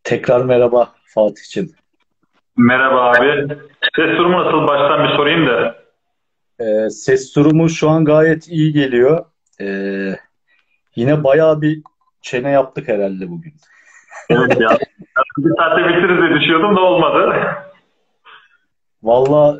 Tekrar merhaba Fatih'ciğim. Merhaba abi. Ses durumu nasıl? Baştan bir sorayım da. Ses durumu şu an gayet iyi geliyor. Yine bayağı bir çene yaptık herhalde bugün. Evet ya. Bir saatte bitiririz diye düşünüyordum da olmadı. Valla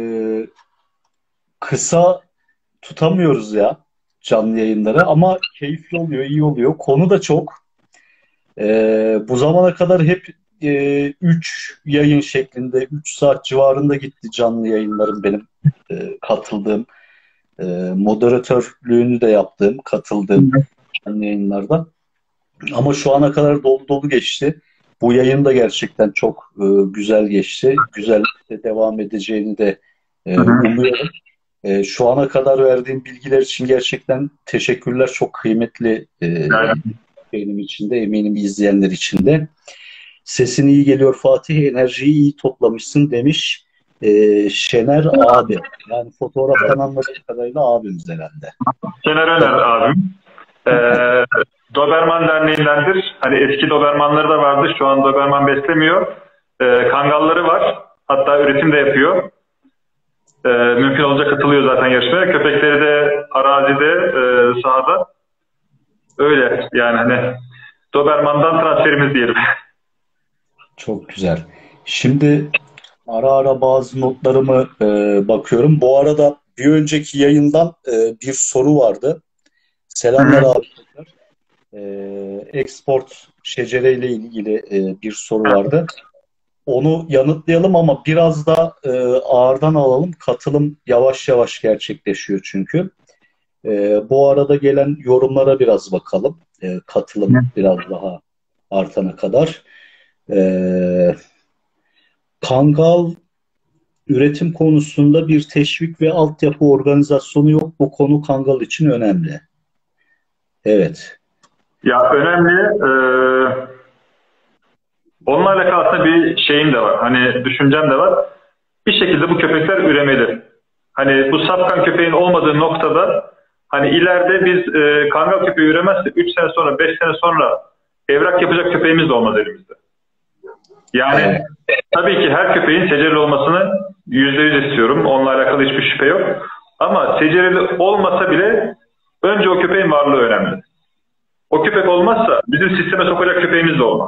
kısa tutamıyoruz ya canlı yayınları ama keyifli oluyor, iyi oluyor. Konu da çok. Bu zamana kadar hep 3 yayın şeklinde, 3 saat civarında gitti canlı yayınlarım benim katıldığım. Moderatörlüğünü de yaptığım, katıldığım canlı yayınlarda. Ama şu ana kadar dolu dolu geçti. Bu yayın da gerçekten çok güzel geçti. Güzel de devam edeceğini de Hı hı. umuyorum. Şu ana kadar verdiğim bilgiler için gerçekten teşekkürler. Çok kıymetli Yani, benim için de, eminim izleyenler için de. Sesin iyi geliyor Fatih, enerjiyi iyi toplamışsın demiş Şener abi. Yani fotoğraftan anladığım kadarıyla abimiz herhalde. Şener Öner abim. Ee, Doberman Derneği'ndendir. Hani eski Dobermanları da vardı. Şu an Doberman beslemiyor. Kangalları var. Hatta üretim de yapıyor. Mümkün olunca katılıyor zaten yarışmaya. Köpekleri de arazide, sahada. Öyle yani hani Doberman'dan transferimiz diyelim. Çok güzel. Şimdi ara ara bazı notlarımı bakıyorum. Bu arada bir önceki yayından bir soru vardı. Hı Selamlar hı. abi. Export şecere ile ilgili bir soru vardı. Onu yanıtlayalım ama biraz da ağırdan alalım. Katılım yavaş yavaş gerçekleşiyor çünkü. Bu arada gelen yorumlara biraz bakalım. Katılım biraz daha artana kadar. E, Kangal üretim konusunda bir teşvik ve altyapı organizasyonu yok. Bu konu Kangal için önemli. Evet. Ya önemli. Onunla alakalı aslında bir şeyim de var. Hani düşüncem de var. Bir şekilde bu köpekler üremeli. Hani bu safkan köpeğin olmadığı noktada hani ileride biz kangal köpeği üremezse 3 sene sonra 5 sene sonra evrak yapacak köpeğimiz de olmaz elimizde. Evet. Yani tabii ki her köpeğin secereli olmasını %100 istiyorum. Onunla alakalı hiçbir şüphe yok. Ama secereli olmasa bile önce o köpeğin varlığı önemli. O köpek olmazsa bizim sisteme sokacak köpeğimiz de olmaz.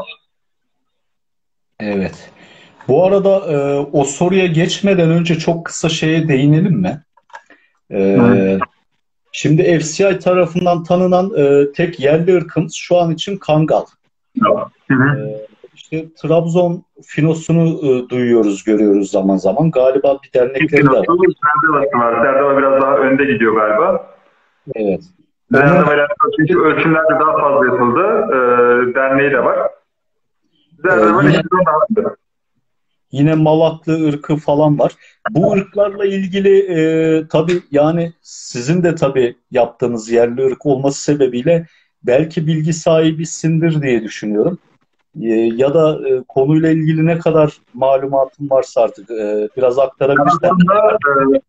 Evet. Bu arada o soruya geçmeden önce çok kısa şeye değinelim mi? Hı. E, Şimdi FCI tarafından tanınan tek yerli ırkımız şu an için Kangal. Hı E, hı. işte Trabzon finosunu duyuyoruz, görüyoruz zaman zaman. Galiba bir Çift dernekleri de var. pilotu Serdava'sı var. Serdava biraz daha önde gidiyor galiba. Evet. Onun Serdava ile çünkü ölçümlerde daha fazla yapıldı. Derneği de var. Serdava'nın yine işi daha önde. Yine Malaklı ırkı falan var. Bu ırklarla ilgili tabii yani sizin de tabii yaptığınız yerli ırk olması sebebiyle belki bilgi sahibisindir diye düşünüyorum. Ya da konuyla ilgili ne kadar malumatın varsa artık biraz Ben aktarabilirsen. aslında,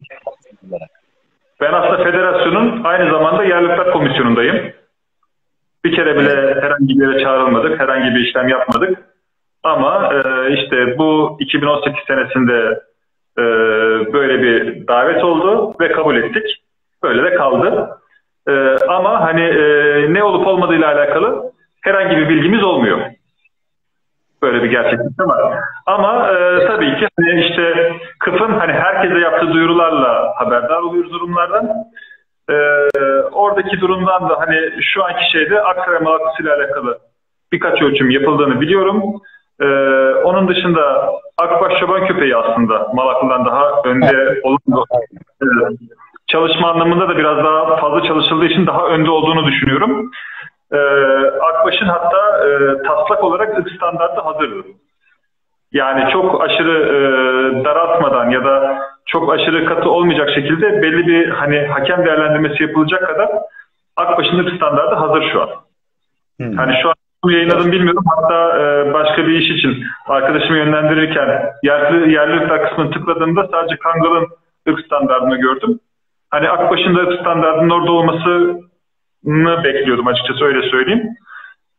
ben aslında federasyonun aynı zamanda yerlilikler komisyonundayım. Bir kere Evet. bile herhangi bir yere çağrılmadık, herhangi bir işlem yapmadık. Ama işte bu 2018 senesinde e, böyle bir davet oldu ve kabul ettik. Böyle de kaldı. Ama hani ne olup olmadığıyla alakalı herhangi bir bilgimiz olmuyor. Böyle bir gerçeklik de var. Ama tabii ki hani işte KıF'ın hani herkese yaptığı duyurularla haberdar oluyoruz durumlardan. E, Oradaki durumdan da hani şu anki şeyde Aksaray Malatya'sı ile alakalı birkaç ölçüm yapıldığını biliyorum. E, Onun dışında Akbaş Çoban Köpeği aslında Malaklı'dan daha önde olan e, çalışma anlamında da biraz daha fazla çalışıldığı için daha önde olduğunu düşünüyorum. E, Akbaş'ın hatta taslak olarak ırk standartı hazırdı. Yani çok aşırı daraltmadan ya da çok aşırı katı olmayacak şekilde belli bir hani hakem değerlendirmesi yapılacak kadar Akbaş'ın ırk standartı hazır şu an. Hmm. Hani şu an bu yayınladım bilmiyorum. Hatta başka bir iş için arkadaşımı yönlendirirken yerli ırklar kısmını tıkladığımda sadece Kangal'ın ırk standartını gördüm. Hani Akbaş'ın da ırk standartının orada olmasını bekliyordum açıkçası öyle söyleyeyim.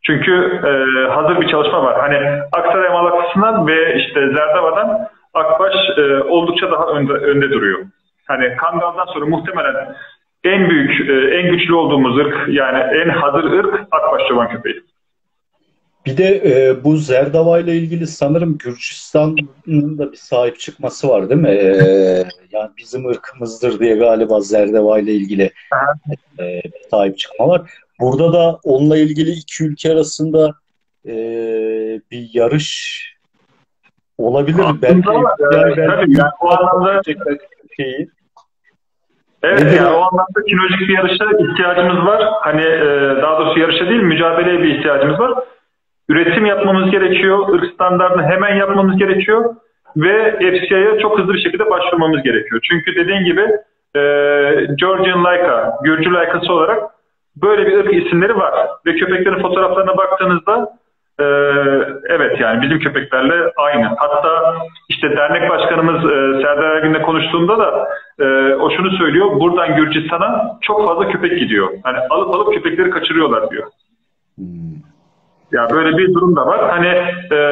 Çünkü hazır bir çalışma var. Hani Aksaray Malatya'sından ve işte Zerdava'dan Akbaş oldukça daha önde duruyor. Hani Kangal'dan sonra muhtemelen en büyük, en güçlü olduğumuz ırk, yani en hazır ırk Akbaş çoban köpeği. Bir de bu Zerdava ile ilgili sanırım Gürcistan'ın da bir sahip çıkması var değil mi? Yani bizim ırkımızdır diye galiba Zerdava ile ilgili sahip çıkma var. Burada da onunla ilgili iki ülke arasında bir yarış olabilir. Belki tabii yani o anlamda şeyi. Evet, yani o anlamda kinolojik bir yarışa ihtiyacımız var. Hani daha doğrusu yarışa değil, mücadeleye bir ihtiyacımız var. Üretim yapmamız gerekiyor. Irk standartını hemen yapmamız gerekiyor. Ve FCI'ye çok hızlı bir şekilde başvurmamız gerekiyor. Çünkü dediğin gibi Georgian Laika, Gürcü Laikası olarak böyle bir ırk isimleri var. Ve köpeklerin fotoğraflarına baktığınızda evet, yani bizim köpeklerle aynı. Hatta işte dernek başkanımız Serdar Ergün'le konuştuğunda da o şunu söylüyor. Buradan Gürcistan'a çok fazla köpek gidiyor. Hani alıp köpekleri kaçırıyorlar diyor. Ya böyle bir durum da var. Hani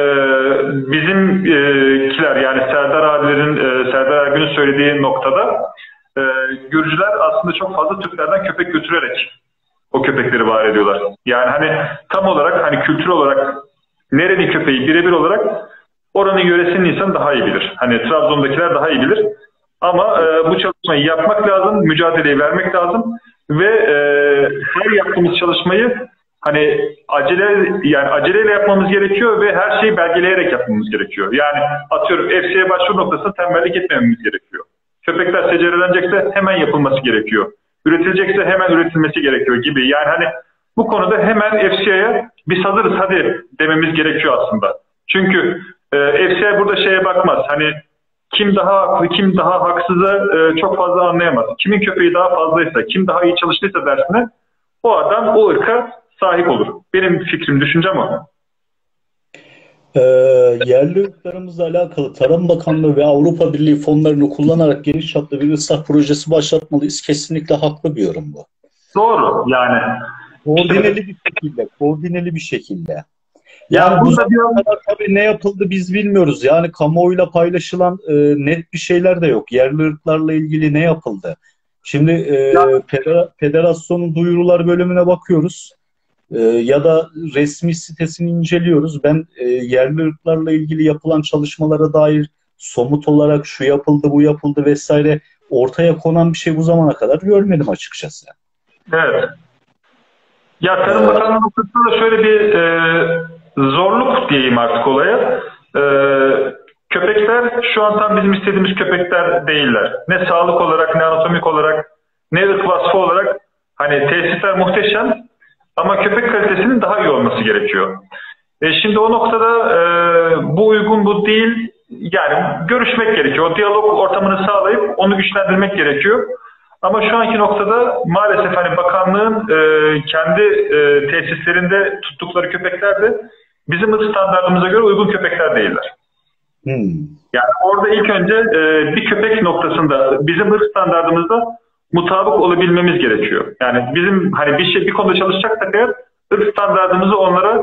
bizimkiler, yani Serdar abilerin, Serdar Ergün'ün söylediği noktada Gürcüler aslında çok fazla Türklerden köpek götürerek o köpekleri var ediyorlar. Yani hani tam olarak, hani kültür olarak nerenin köpeği birebir olarak oranın yöresinin insanı daha iyi bilir. Hani Trabzon'dakiler daha iyi bilir. Ama bu çalışmayı yapmak lazım, mücadeleyi vermek lazım ve her yaptığımız çalışmayı hani aceleyle yapmamız gerekiyor ve her şeyi belgeleyerek yapmamız gerekiyor. Yani atıyorum FC'ye başvuru noktasında tembellik etmememiz gerekiyor. Köpekler secerelenecekse hemen yapılması gerekiyor. Üretilecekse hemen üretilmesi gerekiyor gibi. Yani hani bu konuda hemen FC'ye biz hazırız hadi dememiz gerekiyor aslında. Çünkü FC'ye burada şeye bakmaz. Hani kim daha haklı, kim daha haksızı çok fazla anlayamaz. Kimin köpeği daha fazlaysa, kim daha iyi çalıştıysa dersine o adam o ırka sahip olur. Benim fikrim, düşüncem o. Yerli ırklarımızla alakalı Tarım Bakanlığı ve Avrupa Birliği fonlarını kullanarak geniş çaplı bir ıslah projesi başlatmalıyız. Kesinlikle haklı bir yorum bu. Doğru yani. Koordineli bir şekilde. Yani bu zamana kadar tabii ne yapıldı biz bilmiyoruz. Yani kamuoyuyla paylaşılan net bir şeyler de yok. Yerli ırklarla ilgili ne yapıldı? Şimdi federasyonun duyurular bölümüne bakıyoruz. Ya da resmi sitesini inceliyoruz. Ben yerli ırklarla ilgili yapılan çalışmalara dair somut olarak şu yapıldı, bu yapıldı vesaire ortaya konan bir şey bu zamana kadar görmedim açıkçası. Evet. Ya Tarım Bakanlığı noktasında da şöyle bir zorluk diyeyim artık olaya. Köpekler şu an tam bizim istediğimiz köpekler değiller. Ne sağlık olarak, ne anatomik olarak, ne ırk vasfı olarak. Hani tesisler muhteşem ama köpek kalitesinin daha iyi olması gerekiyor. Şimdi o noktada bu uygun, bu değil. Yani görüşmek gerekiyor. O diyalog ortamını sağlayıp onu güçlendirmek gerekiyor. Ama şu anki noktada maalesef hani bakanlığın kendi tesislerinde tuttukları köpekler de bizim ırk standartımıza göre uygun köpekler değiller. Yani orada ilk önce bir köpek noktasında bizim ırk standartımızda mutabık olabilmemiz gerekiyor. Yani bizim hani bir konuda çalışacaksak eğer ırk standartımızı onlara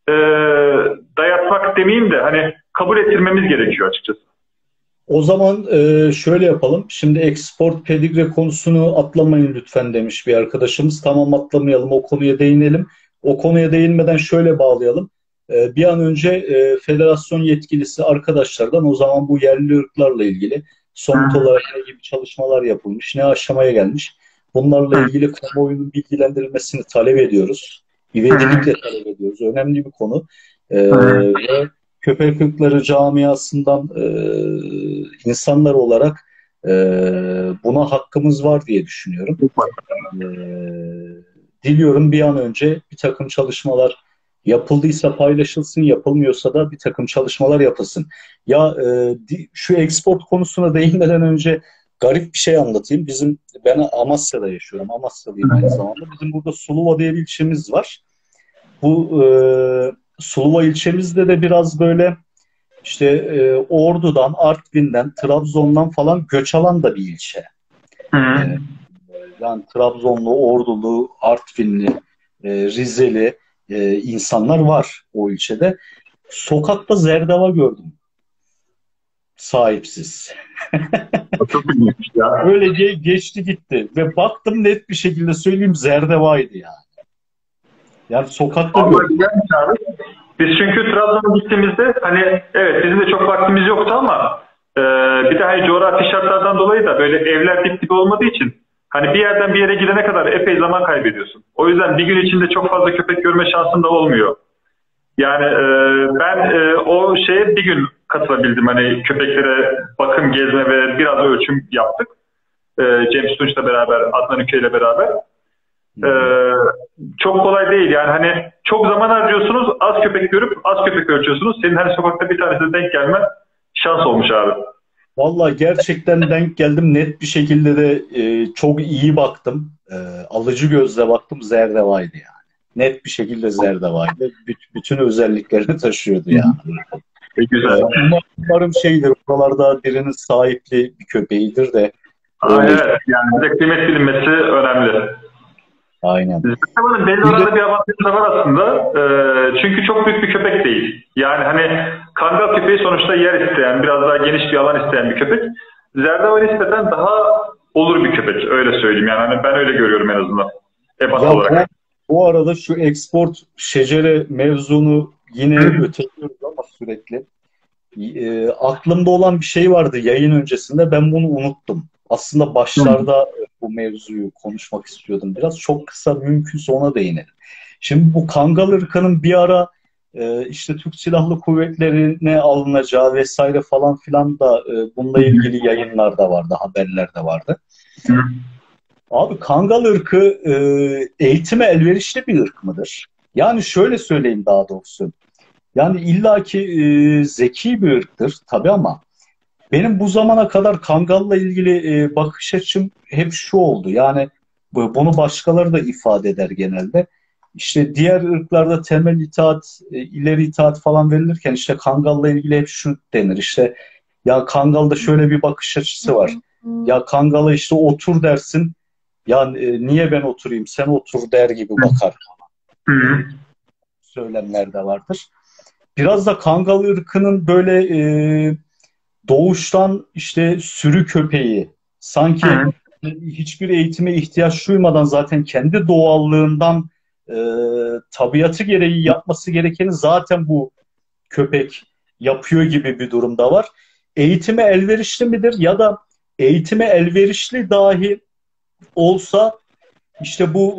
dayatmak demeyeyim de hani kabul ettirmemiz gerekiyor açıkçası. O zaman şöyle yapalım. Şimdi export pedigre konusunu atlamayın lütfen demiş bir arkadaşımız. Tamam, atlamayalım, o konuya değinelim. O konuya değinmeden şöyle bağlayalım. Bir an önce federasyon yetkilisi arkadaşlardan o zaman bu yerli ırklarla ilgili somut olarak ne gibi çalışmalar yapılmış, ne aşamaya gelmiş. Bunlarla ilgili kamuoyunun bilgilendirilmesini talep ediyoruz. İvedilikle talep ediyoruz. Önemli bir konu. Ve köpek ırkları camiasından insanlar olarak buna hakkımız var diye düşünüyorum. Diliyorum bir an önce bir takım çalışmalar yapıldıysa paylaşılsın, yapılmıyorsa da bir takım çalışmalar yapılsın. Ya şu export konusuna değinmeden önce garip bir şey anlatayım. Ben Amasya'da yaşıyorum. Amasya'dayım aynı zamanda. Bizim burada Suluva diye bir ilçemiz var. Bu Suluva ilçemizde de biraz böyle işte Ordu'dan, Artvin'den, Trabzon'dan falan göç alan da bir ilçe. Yani Trabzonlu, Ordulu, Artvinli, Rizeli, insanlar var o ilçede. Sokakta zerdava gördüm. Sahipsiz. Çok ilginç ya. Öylece geçti gitti. Ve baktım, net bir şekilde söyleyeyim, zerdavaydı yani. Yani sokakta Vallahi gördüm. güzelmiş abi. Biz çünkü Trabzon'a gittiğimizde hani evet bizim de çok vaktimiz yoktu ama bir de hani coğrafi şartlardan dolayı da böyle evler dip dibe olmadığı için hani bir yerden bir yere gidene kadar epey zaman kaybediyorsun. O yüzden bir gün içinde çok fazla köpek görme şansın da olmuyor. Yani ben o şeye bir gün katılabildim. Hani köpeklere bakım, gezme ve biraz ölçüm yaptık. Cem Tunç'la beraber, Adnan Üke'yle beraber. Çok kolay değil yani hani çok zaman harcıyorsunuz, az köpek görüp az köpek ölçüyorsunuz. Senin her sokakta bir tanesine denk gelmen şans olmuş abi. Vallahi gerçekten denk geldim. Net bir şekilde de çok iyi baktım. Alıcı gözle baktım. Zerdavaydı yani. Net bir şekilde zerdavaydı. Bütün özelliklerini taşıyordu yani. Güzel. Umarım şeydir, buralarda birinin sahipli bir köpeğidir de. Evet, yani bir de kıymet bilinmesi önemli. Aynen. Zerdavanın belli oranda bir avantajı da var aslında. Çünkü çok büyük bir köpek değil. Yani hani kangal köpeği sonuçta yer isteyen, biraz daha geniş bir alan isteyen bir köpek. Zerdava nispeten daha olur bir köpek. Öyle söyleyeyim yani. Hani ben öyle görüyorum en azından. Ebat olarak. Bu arada şu export şecere mevzunu yine öteliyoruz ama sürekli. Aklımda olan bir şey vardı yayın öncesinde. Ben bunu unuttum. Aslında başlarda bu mevzuyu konuşmak istiyordum. Biraz çok kısa, mümkünse ona değinelim. Şimdi bu Kangal ırkının bir ara işte Türk Silahlı Kuvvetleri'ne alınacağı vesaire falan filan da bununla ilgili yayınlar da vardı, haberler de vardı. Abi Kangal ırkı eğitime elverişli bir ırk mıdır? Yani şöyle söyleyeyim daha doğrusu. Yani illaki zeki bir ırktır tabii ama benim bu zamana kadar Kangal'la ilgili bakış açım hep şu oldu. Yani bunu başkaları da ifade eder genelde. İşte diğer ırklarda temel itaat, ileri itaat falan verilirken işte Kangal'la ilgili hep şu denir. İşte ya Kangal'da şöyle bir bakış açısı var. Ya Kangal'a işte otur dersin. Ya niye ben oturayım, sen otur der gibi bakar. Söylemler de vardır. Biraz da Kangal ırkının böyle doğuştan işte sürü köpeği, sanki hiçbir eğitime ihtiyaç duymadan zaten kendi doğallığından tabiatı gereği yapması gerekeni zaten bu köpek yapıyor gibi bir durumda var. Eğitime elverişli midir ya da eğitime elverişli dahi olsa işte bu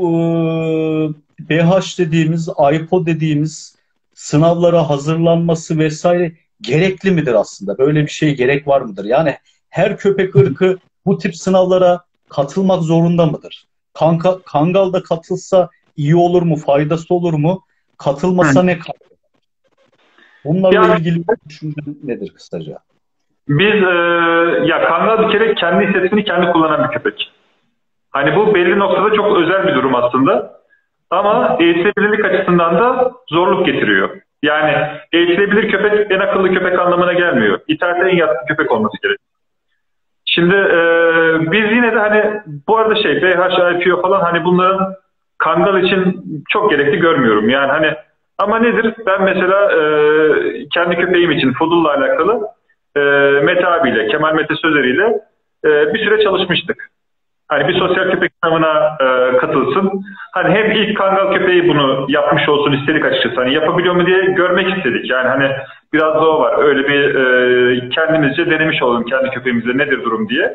BH dediğimiz, AIPO dediğimiz sınavlara hazırlanması vesaire gerekli midir aslında? Böyle bir şeye gerek var mıdır? Yani her köpek ırkı bu tip sınavlara katılmak zorunda mıdır? Kangal da katılsa iyi olur mu? Faydası olur mu? Katılmasa ne kalır? Bunlarla ilgili düşüncen nedir kısaca? Biz ya Kangal bir kere kendi hissettiğini kendi kullanan bir köpek. Hani bu belli noktada çok özel bir durum aslında. Ama eğitilebilirlik açısından da zorluk getiriyor. Yani eğitilebilir köpek en akıllı köpek anlamına gelmiyor. İtaate en yatkın köpek olması gerekiyor. Şimdi biz yine de hani bu arada BH, IPO falan hani bunların Kangal için çok gerekli görmüyorum. Yani hani ama nedir? Ben mesela kendi köpeğim için Fudul'la alakalı Mete abiyle, Kemal Mete Sözer'iyle bir süre çalışmıştık. Hani bir sosyal köpek sınavına katılsın. Hani hem ilk Kangal köpeği bunu yapmış olsun istedik açıkçası. Hani yapabiliyor mu diye görmek istedik. Yani hani biraz da o var. Öyle bir kendimizce denemiş olalım kendi köpeğimizle nedir durum diye.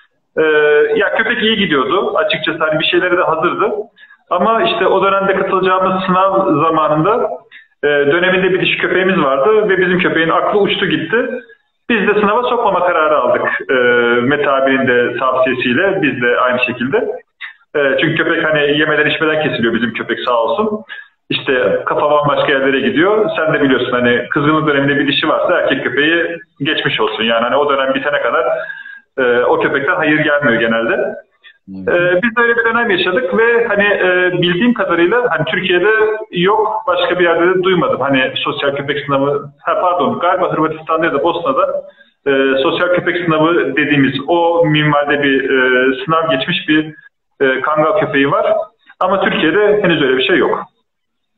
Ya köpek iyi gidiyordu. Açıkçası hani bir şeyleri de hazırdı. Ama işte o dönemde katılacağımız sınav zamanında döneminde bir dişi köpeğimiz vardı ve bizim köpeğin aklı uçtu gitti. Biz de sınava sokmama kararı aldık. Mete abinin de tavsiyesiyle biz de aynı şekilde. Çünkü köpek hani yemeden içmeden kesiliyor bizim köpek sağ olsun. İşte kafa bambaşka yerlere gidiyor. Sen de biliyorsun hani kızgınlık döneminde bir dişi varsa erkek köpeği geçmiş olsun. Yani hani o dönem bitene kadar o köpekten hayır gelmiyor genelde. Biz de öyle bir dönem yaşadık ve hani bildiğim kadarıyla hani Türkiye'de yok, başka bir yerde de duymadım. Hani sosyal köpek sınavı, galiba Hırvatistan'da ya da Bosna'da sosyal köpek sınavı dediğimiz o minvalde bir sınav geçmiş bir Kangal köpeği var. Ama Türkiye'de henüz öyle bir şey yok.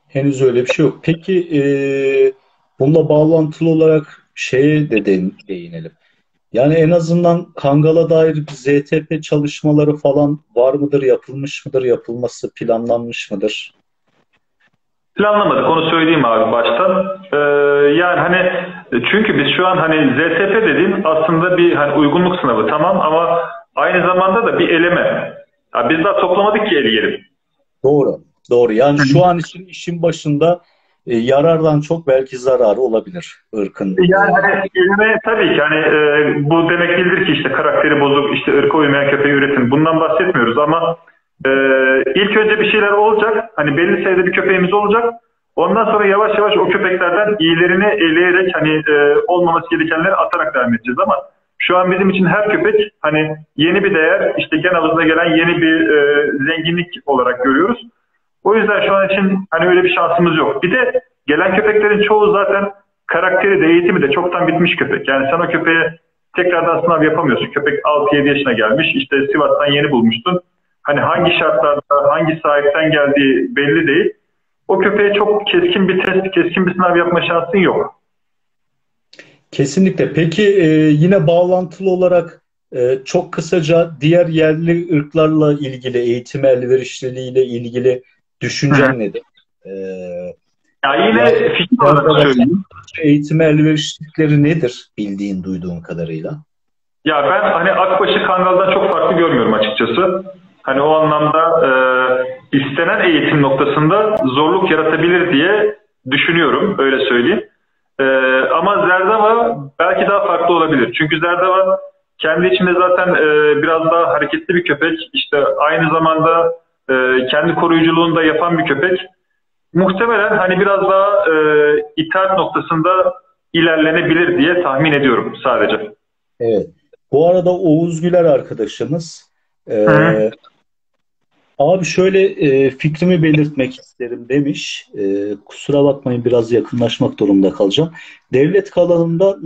Henüz öyle bir şey yok. Peki bununla bağlantılı olarak şeye de değinelim. Yani en azından Kangal'a dair bir ZTP çalışmaları falan var mıdır, yapılmış mıdır, yapılması planlanmış mıdır? Planlamadık, onu söyleyeyim abi baştan. Yani hani çünkü biz şu an hani ZTP dediğim aslında bir hani uygunluk sınavı tamam ama aynı zamanda da bir eleme. Ya biz daha toplamadık ki eleyelim. Doğru. Doğru. Yani şu an için işin başında yarardan çok belki zararı olabilir ırkın. Yani hani eleme tabii ki hani bu demek değildir ki işte karakteri bozuk, işte ırka uymayan köpeği üretin. Bundan bahsetmiyoruz ama e, ilk önce bir şeyler olacak. Hani belli sayıda bir köpeğimiz olacak. Ondan sonra yavaş yavaş o köpeklerden iyilerini eleyerek hani olmaması gerekenleri atarak devam edeceğiz ama şu an bizim için her köpek hani yeni bir değer, işte gen havuzuna gelen yeni bir zenginlik olarak görüyoruz. O yüzden şu an için hani öyle bir şansımız yok. Bir de gelen köpeklerin çoğu zaten karakteri de eğitimi de çoktan bitmiş köpek. Yani sen o köpeğe tekrardan sınav yapamıyorsun. Köpek 6-7 yaşına gelmiş. İşte Sivas'tan yeni bulmuştun. Hani hangi şartlarda, hangi sahipten geldiği belli değil. O köpeğe çok keskin bir test, keskin bir sınav yapma şansın yok. Kesinlikle. Peki yine bağlantılı olarak çok kısaca diğer yerli ırklarla ilgili eğitim elverişliliğiyle ilgili Hı hı. düşüncen nedir? E, Ya Yani yine fikir olarak arkadaşlar söyleyeyim. eğitim elverişlilikleri nedir bildiğin duyduğun kadarıyla? Ya ben hani Akbaş'ı Kangal'dan çok farklı görmüyorum açıkçası. Hani o anlamda istenen eğitim noktasında zorluk yaratabilir diye düşünüyorum, öyle söyleyeyim. E, Ama Zerdava belki daha farklı olabilir. Çünkü Zerdava kendi içinde zaten biraz daha hareketli bir köpek. İşte aynı zamanda kendi koruyuculuğunu da yapan bir köpek. Muhtemelen hani biraz daha itaat noktasında ilerlenebilir diye tahmin ediyorum sadece. Evet. Bu arada Oğuz Güler arkadaşımız Hı hı. abi şöyle fikrimi belirtmek isterim demiş. Kusura bakmayın biraz yakınlaşmak durumunda kalacağım. Devlet kanalında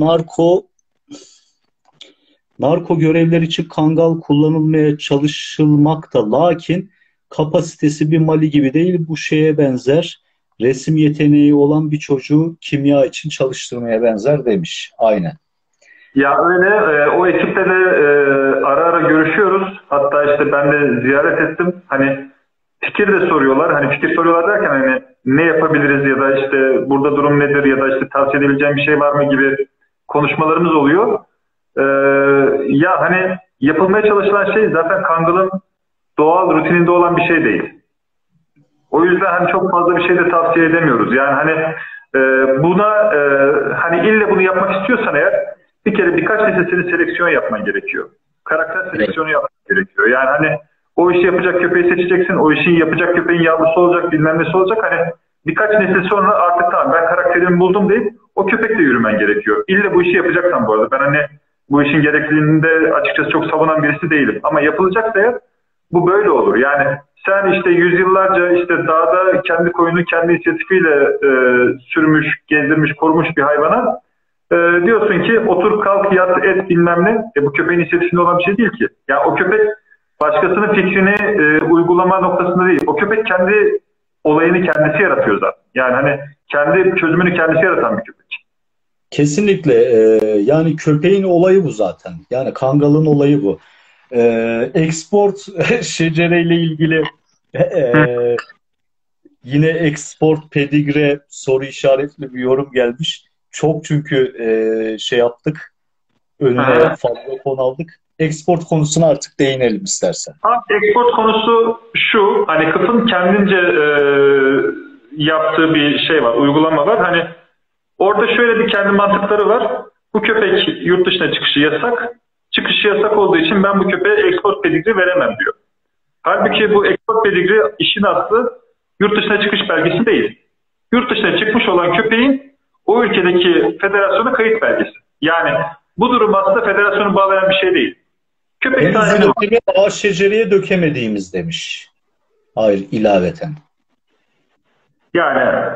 narko görevler için Kangal kullanılmaya çalışılmakta. Lakin kapasitesi bir Mali gibi değil. Bu şeye benzer. Resim yeteneği olan bir çocuğu kimya için çalıştırmaya benzer demiş. Aynen. Ya öyle, o ekiple de ara ara görüşüyoruz. Hatta işte ben de ziyaret ettim. Hani fikir de soruyorlar. Hani fikir soruyorlar derken hani ne yapabiliriz ya da işte burada durum nedir ya da işte tavsiye edebileceğim bir şey var mı gibi konuşmalarımız oluyor. E, Ya hani yapılmaya çalışılan şey zaten Kangal'ın doğal rutininde olan bir şey değil. O yüzden hani çok fazla bir şey de tavsiye edemiyoruz. Yani hani e, buna hani ille bunu yapmak istiyorsan eğer bir kere birkaç listesini seleksiyon yapman gerekiyor. Karakter Evet. seleksiyonu yapman gerekiyor. Yani hani o işi yapacak köpeği seçeceksin. O işi yapacak köpeğin yavrusu olacak, bilmem nesi olacak. Hani birkaç nesil sonra artık tamam ben karakterimi buldum deyip o köpekle yürümen gerekiyor. İlle bu işi yapacaksan bu arada. Ben hani bu işin gerekliliğini de açıkçası çok savunan birisi değilim. Ama yapılacaksa eğer bu böyle olur. Yani sen işte yüzyıllarca işte dağda kendi koyunu kendi inisiyatifiyle sürmüş, gezdirmiş, korumuş bir hayvana diyorsun ki otur kalk yat et bilmem ne. Bu köpeğin inisiyatifinde olan bir şey değil ki. Yani o köpek başkasının fikrini uygulama noktasında değil. O köpek kendi olayını kendisi yaratıyor zaten. Yani hani kendi çözümünü kendisi yaratan bir köpek. Kesinlikle. Yani köpeğin olayı bu zaten. Yani Kangal'ın olayı bu. Export şecereyle ilgili Hı. e, yine export pedigre soru işaretli bir yorum gelmiş. Çok çünkü şey yaptık. Hı Önüne hı. fazla konu aldık. Export konusuna artık değinelim istersen. Abi export konusu şu, hani Kıf'ın kendince yaptığı bir şey var, uygulama var. Hani orada şöyle bir kendi mantıkları var. Bu köpek yurt dışına çıkışı yasak. Çıkışı yasak olduğu için ben bu köpeğe export pedigri veremem diyor. Halbuki bu export pedigri işin aslı yurt dışına çıkış belgesi değil. Yurt dışına çıkmış olan köpeğin o ülkedeki federasyona kayıt belgesi. Yani bu durum aslında federasyonu bağlayan bir şey değil. Köpek Henüz sahibine üretimi ağaç şecereye dökemediğimiz demiş. Hayır, ilaveten. yani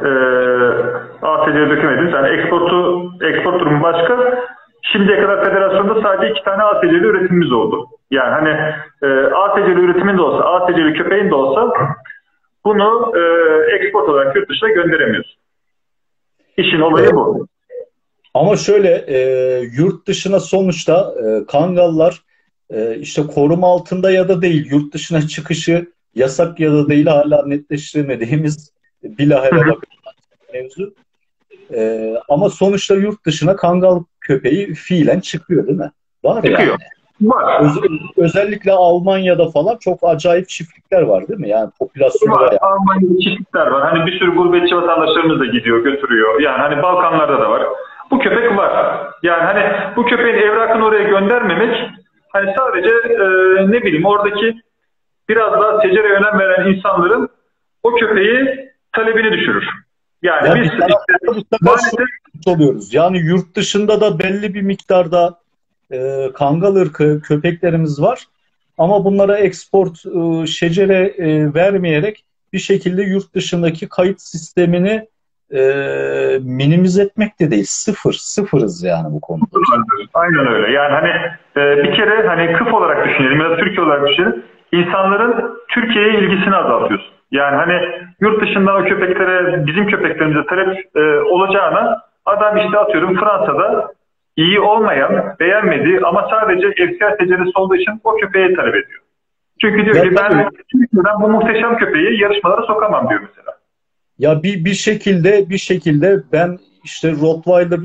ASC'ye dökemediniz. Yani export durumu başka. Şimdiye kadar federasyonda sadece 2 tane ASC'li üretimimiz oldu. Yani hani ASC'li üretimin de olsa, ASC'li köpeğin de olsa bunu export olarak yurt dışına gönderemiyorsun. İşin olayı bu. Ama şöyle yurt dışına sonuçta Kangallar işte koruma altında ya da değil, yurt dışına çıkışı yasak ya da değil, hala netleştiremediğimiz bilahare bakın mevzu. Ama sonuçta yurt dışına Kangal köpeği fiilen çıkıyor değil mi? Var Çıkıyor. yani. Var. Özellikle Almanya'da falan çok acayip çiftlikler var değil mi? Yani popülasyonu var. Almanya'da çiftlikler var. Hani bir sürü gurbetçi vatandaşlarımız da gidiyor, götürüyor. Yani hani Balkanlarda da var. Bu köpek var. Yani hani bu köpeğin evrakını oraya göndermemek, hani sadece ne bileyim oradaki biraz daha secereye önem veren insanların o köpeği talebini düşürür. Yani Ya biz maalesef oluyoruz. Yani yurt dışında da belli bir miktarda Kangal ırkı köpeklerimiz var. Ama bunlara export şecere vermeyerek bir şekilde yurt dışındaki kayıt sistemini minimize etmek de değil. Sıfırız yani bu konuda. Aynen öyle. Yani hani bir kere hani kıf olarak düşünelim ya da Türkiye olarak düşünelim. İnsanların Türkiye'ye ilgisini azaltıyorsun. Yani hani yurt dışından o köpeklere, bizim köpeklerimize talep olacağına adam işte atıyorum Fransa'da iyi olmayan, beğenmediği ama sadece FCI seceresi olduğu için o köpeğe talep ediyor. Çünkü diyor ki ben Türkiye'den bu muhteşem köpeği yarışmalara sokamam diyor mesela. Ya bir şekilde ben işte Rottweiler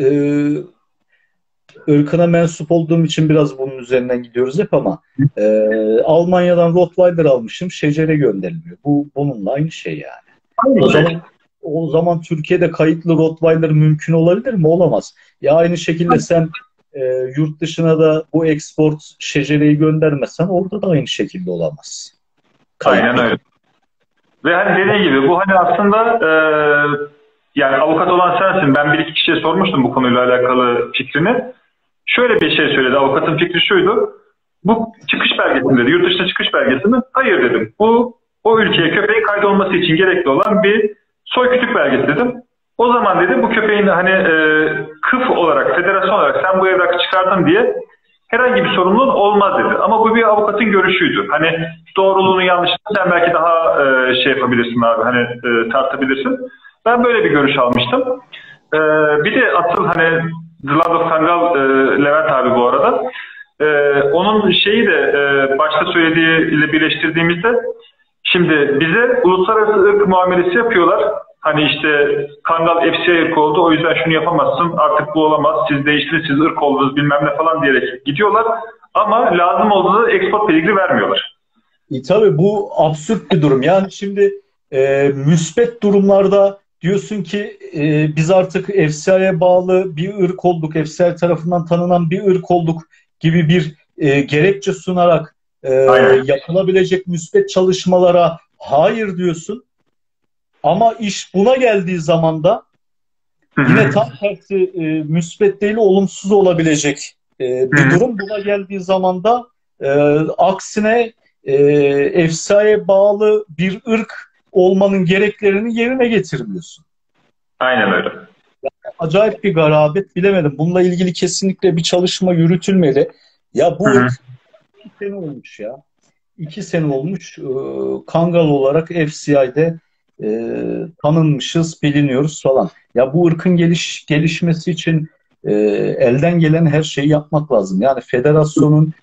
ırkına mensup olduğum için biraz bunun üzerinden gidiyoruz hep ama Almanya'dan Rottweiler almışım, şecere gönderiliyor. Bu bununla aynı şey yani. O zaman Türkiye'de kayıtlı Rottweiler mümkün olabilir mi? Olamaz. Ya aynı şekilde sen yurt dışına da bu export şecereyi göndermesen orada da aynı şekilde olamaz. Kayıtlı. Aynen öyle. Ve hani dediği gibi bu hani aslında yani avukat olan sensin. Ben bir iki kişiye sormuştum bu konuyla alakalı fikrini. Şöyle bir şey söyledi. Avukatın fikri şuydu. Bu çıkış belgesi mi dedi. Yurt dışına çıkış belgesi mi? Hayır dedim. Bu o ülkeye köpeğin kaydolması için gerekli olan bir soykütük belgesi dedim. O zaman dedi bu köpeğin hani kıf olarak, federasyon olarak sen bu evrakı çıkardın diye herhangi bir sorumluluğun olmaz dedi. Ama bu bir avukatın görüşüydü. Hani doğruluğunu yanlışını sen belki daha şey yapabilirsin abi. Hani tartabilirsin. Ben böyle bir görüş almıştım. Bir de asıl hani The Lord of Kangal Levent abi bu arada. Onun şeyi de başta söylediğiyle birleştirdiğimizde şimdi bize uluslararası ırk muamelesi yapıyorlar. Hani işte Kangal FCI ırk oldu o yüzden şunu yapamazsın artık bu olamaz siz değiştiniz siz ırk oldunuz bilmem ne falan diyerek gidiyorlar. Ama lazım olduğunda export pedigri vermiyorlar. Tabii bu absürt bir durum. Yani şimdi müspet durumlarda diyorsun ki biz artık FCI'ye bağlı bir ırk olduk, FCI tarafından tanınan bir ırk olduk gibi bir gerekçe sunarak yapılabilecek müspet çalışmalara hayır diyorsun. Ama iş buna geldiği zaman da yine tam tersi müspet değil olumsuz olabilecek bir durum. Buna geldiği zaman da aksine FCI'ye bağlı bir ırk olmanın gereklerini yerine getirmiyorsun. Aynen öyle. Yani acayip bir garabet, bilemedim. Bununla ilgili kesinlikle bir çalışma yürütülmeli. Ya bu ırk 2 sene olmuş ya. 2 sene olmuş Kangal olarak FCI'de tanınmışız, biliniyoruz falan. Ya bu ırkın gelişmesi için elden gelen her şeyi yapmak lazım. Yani federasyonun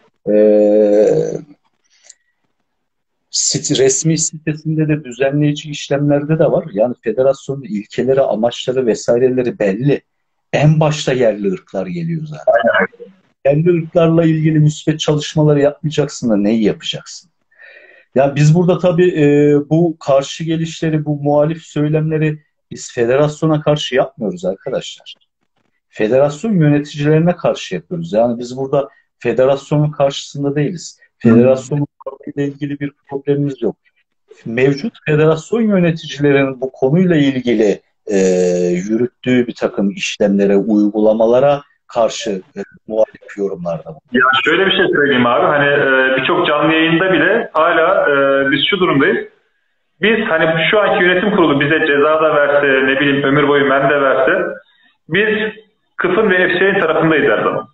resmi sitesinde de düzenleyici işlemlerde de var. Yani federasyonun ilkeleri, amaçları vesaireleri belli. En başta yerli ırklar geliyor zaten. Yerli ırklarla ilgili müspet çalışmaları yapmayacaksın da neyi yapacaksın? Ya biz burada tabii bu karşı gelişleri, bu muhalif söylemleri biz federasyona karşı yapmıyoruz arkadaşlar. Federasyon yöneticilerine karşı yapıyoruz. Yani biz burada federasyonun karşısında değiliz. Federasyonun ile ilgili bir problemimiz yok. Mevcut federasyon yöneticilerinin bu konuyla ilgili yürüttüğü bir takım işlemlere, uygulamalara karşı muhalif yorumlarda. Ya şöyle bir şey söyleyeyim abi. Hani birçok canlı yayında bile hala biz şu durumdayız. Biz hani şu anki yönetim kurulu bize ceza da verse, ne bileyim ömür boyu men de verse biz kıfın ve FCI'nin tarafındayız her zaman.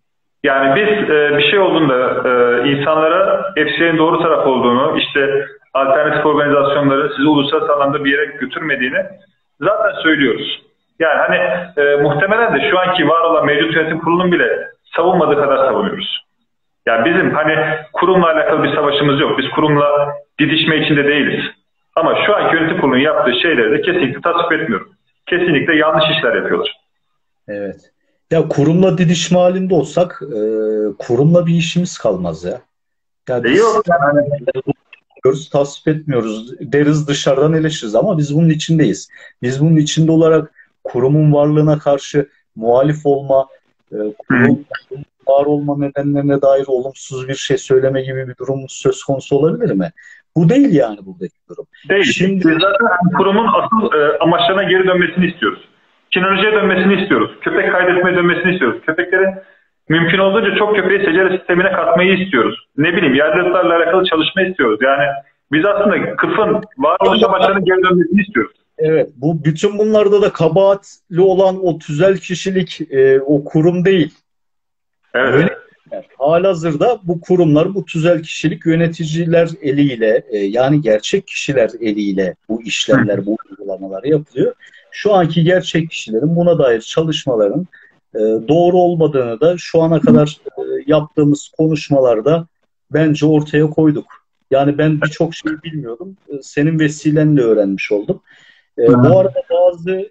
Yani biz bir şey olduğunda insanlara FCI'nin doğru taraf olduğunu, işte alternatif organizasyonları sizi uluslararası alanda bir yere götürmediğini zaten söylüyoruz. Yani hani muhtemelen de şu anki var olan mevcut yönetim kurulunun bile savunmadığı kadar savunuyoruz. Yani bizim hani kurumla alakalı bir savaşımız yok. Biz kurumla didişme içinde değiliz. Ama şu anki yönetim kurulunun yaptığı şeyleri de kesinlikle tasvip etmiyorum. Kesinlikle yanlış işler yapıyorlar. Evet. Ya kurumla didişme halinde olsak kurumla bir işimiz kalmaz ya. Ya biz Yok yani. tasvip etmiyoruz deriz, dışarıdan eleştiririz ama biz bunun içindeyiz. Biz bunun içinde olarak kurumun varlığına karşı muhalif olma, kurumun var olma nedenlerine dair olumsuz bir şey söyleme gibi bir durum söz konusu olabilir mi? Bu değil yani buradaki durum. Değil. Şimdi Biz zaten kurumun asıl amaçlarına geri dönmesini istiyoruz. Kinolojiye dönmesini istiyoruz. Köpek kaydetmeye dönmesini istiyoruz. Köpeklerin mümkün olduğunca çok köpeği secere sistemine katmayı istiyoruz. Ne bileyim yerliliklerle alakalı çalışma istiyoruz. Yani biz aslında KıF'ın varoluş amaçlarına geri dönmesini istiyoruz. evet, bu bütün bunlarda da kabahatli olan o tüzel kişilik o kurum değil. Evet. Yöneticiler. Halihazırda bu kurumlar, bu tüzel kişilik yöneticiler eliyle, yani gerçek kişiler eliyle bu işlemler, bu uygulamalar yapılıyor. Şu anki gerçek kişilerin buna dair çalışmaların doğru olmadığını da şu ana kadar yaptığımız konuşmalarda bence ortaya koyduk. Yani ben birçok şey bilmiyordum. Senin vesilenle öğrenmiş oldum. Bu arada bazı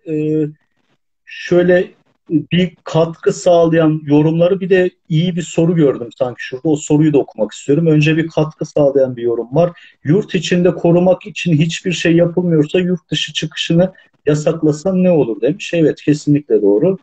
şöyle bir katkı sağlayan yorumları, bir de iyi bir soru gördüm sanki şurada. O soruyu da okumak istiyorum. Önce bir katkı sağlayan bir yorum var. Yurt içinde korumak için hiçbir şey yapılmıyorsa yurt dışı çıkışını yasaklasan ne olur demiş. Evet, kesinlikle doğru.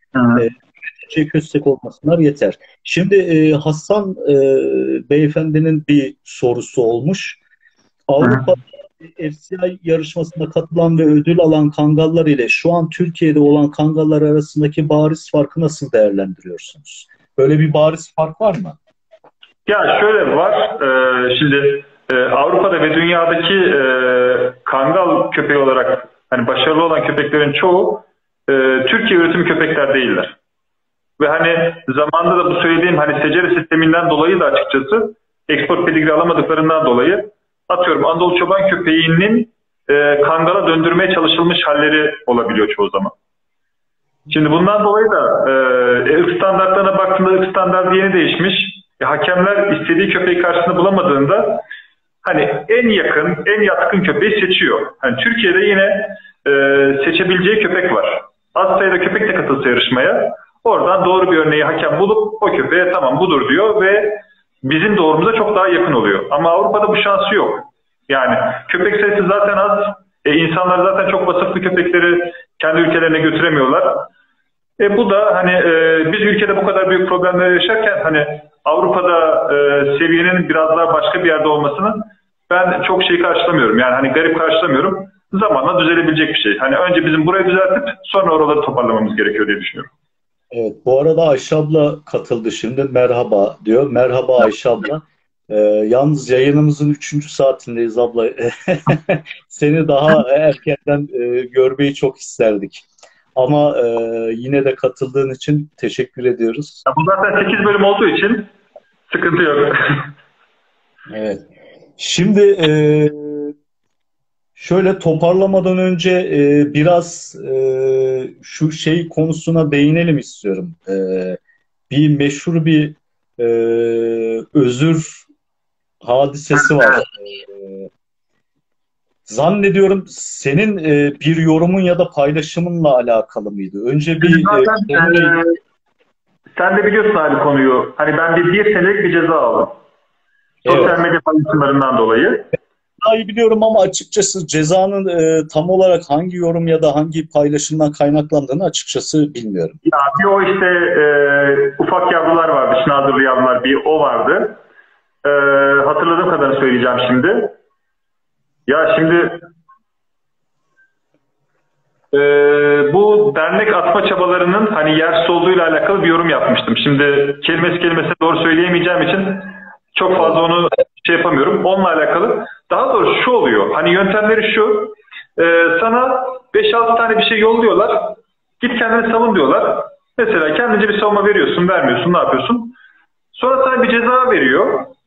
Köstek olmasınlar yeter. Şimdi Hasan beyefendinin bir sorusu olmuş. Avrupa FCI yarışmasında katılan ve ödül alan kangallar ile şu an Türkiye'de olan kangallar arasındaki bariz farkı nasıl değerlendiriyorsunuz? Böyle bir bariz fark var mı? Ya şöyle var. Şimdi Avrupa'da ve dünyadaki kangal köpeği olarak hani başarılı olan köpeklerin çoğu Türkiye üretimi köpekler değiller. Ve hani zamanda da bu söylediğim hani secere sisteminden dolayı da açıkçası export pedigri alamadıklarından dolayı atıyorum Anadolu çoban köpeğinin kangala döndürmeye çalışılmış halleri olabiliyor çoğu zaman. Şimdi bundan dolayı da ırk standartlarına baktığında ırk standartı yeni değişmiş. Hakemler istediği köpeği karşısında bulamadığında hani en yakın, en yatkın köpeği seçiyor. Hani Türkiye'de yine seçebileceği köpek var. Az sayıda köpek de katılsa yarışmaya. Oradan doğru bir örneği hakem bulup o köpeğe tamam budur diyor ve bizim doğrumuza çok daha yakın oluyor. Ama Avrupa'da bu şansı yok. Yani köpek sayısı zaten az. İnsanlar zaten çok vasıflı köpekleri kendi ülkelerine götüremiyorlar. Bu da hani biz ülkede bu kadar büyük problemler yaşarken hani Avrupa'da seviyenin biraz daha başka bir yerde olmasını ben çok şey karşılamıyorum. Yani hani garip karşılamıyorum. Zamanla düzelebilecek bir şey. Hani önce bizim burayı düzeltip sonra oraları toparlamamız gerekiyor diye düşünüyorum. Evet, bu arada Ayşe abla katıldı şimdi. Merhaba diyor. Merhaba Ayşe abla. Yalnız yayınımızın 3. saatindeyiz abla. Seni daha erkenden görmeyi çok isterdik. Ama yine de katıldığın için teşekkür ediyoruz. Bu zaten 8 bölüm olduğu için sıkıntı yok. Evet. Şimdi şöyle toparlamadan önce biraz şu şey konusuna değinelim istiyorum. Bir meşhur bir özür hadisesi var. Zannediyorum senin bir yorumun ya da paylaşımınla alakalı mıydı? Önce bir sen de biliyorsun abi konuyu. Hani ben bir senelik bir ceza aldım. Sosyal medya paylaşımlarından dolayı. Daha iyi biliyorum ama açıkçası cezanın tam olarak hangi yorum ya da hangi paylaşımdan kaynaklandığını açıkçası bilmiyorum. Ya bir o işte ufak yavrular vardı, şınavdırlı yavrular, bir o vardı. Hatırladığım kadarını söyleyeceğim şimdi. Ya şimdi bu dernek atma çabalarının hani yersiz olduğuyla alakalı bir yorum yapmıştım. Şimdi kelimesine doğru söyleyemeyeceğim için çok fazla onu şey yapamıyorum. Onunla alakalı. Daha doğrusu şu oluyor. Hani yöntemleri şu. Sana 5-6 tane bir şey yolluyorlar. Git kendini savun diyorlar. Mesela kendince bir savunma veriyorsun, vermiyorsun, ne yapıyorsun? Sonra sana bir ceza veriyor.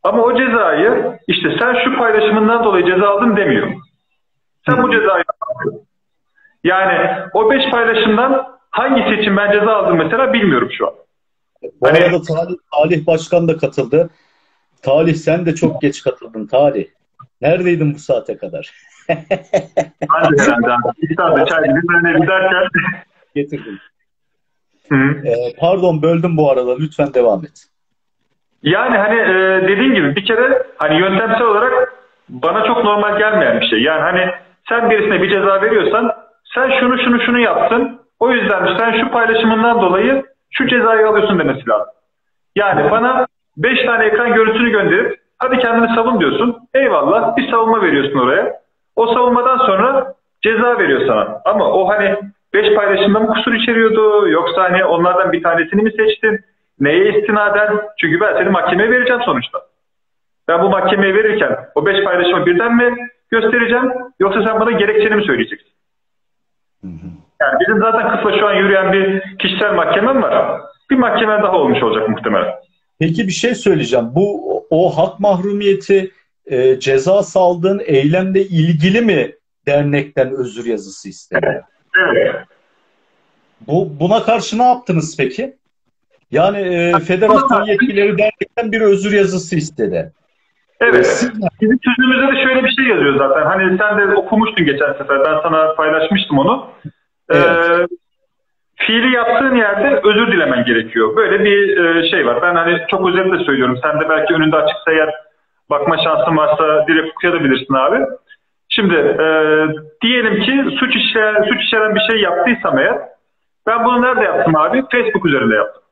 Ama o cezayı işte sen şu paylaşımından dolayı ceza aldın demiyor. Sen bu cezayı aldın. Yani o 5 paylaşımdan hangisi için ben ceza aldım mesela bilmiyorum şu an. Bu arada Talih Başkan da katıldı. Talih sen de çok geç katıldın Talih. Neredeydin bu saate kadar? Hadi herhalde. İftarda çay gibi ben giderken getirdim. Pardon böldüm bu arada. Lütfen devam et. Yani hani dediğim gibi bir kere hani yöntemsel olarak bana çok normal gelmeyen bir şey. Yani hani sen birisine bir ceza veriyorsan sen şunu yaptın. O yüzden sen şu paylaşımından dolayı şu cezayı alıyorsun demesi lazım. Yani bana 5 tane ekran görüntüsünü gönderip hadi kendini savun diyorsun. Eyvallah bir savunma veriyorsun oraya. O savunmadan sonra ceza veriyor sana. Ama o hani 5 paylaşımda mı kusur içeriyordu yoksa hani onlardan bir tanesini mi seçtin? Neye istinaden? Çünkü ben seni mahkemeye vereceğim sonuçta. Ben bu mahkemeye verirken o 5 paylaşımı birden mi göstereceğim yoksa sen bana gerekçeni mi söyleyeceksin? Yani bizim zaten kısla şu an yürüyen bir kişisel mahkemem var. Bir mahkeme daha olmuş olacak muhtemelen. Peki bir şey söyleyeceğim. O hak mahrumiyeti ceza aldığın eylemle ilgili mi dernekten özür yazısı istedi? Evet. Buna karşı ne yaptınız peki? Yani federasyon yetkilileri dernekten bir özür yazısı istedi. Evet. Bizim sözümüzde de şöyle bir şey yazıyor zaten. Hani sen de okumuştun geçen sefer. Ben sana paylaşmıştım onu. Evet. Fiili yaptığın yerde özür dilemen gerekiyor. Böyle bir şey var. Ben hani çok özetle söylüyorum. Sen de belki önünde açıksa eğer bakma şansın varsa direkt okuyabilirsin abi. Şimdi diyelim ki suç işlenen bir şey yaptıysam eğer ben bunu nerede yaptım abi? Facebook üzerinde yaptım.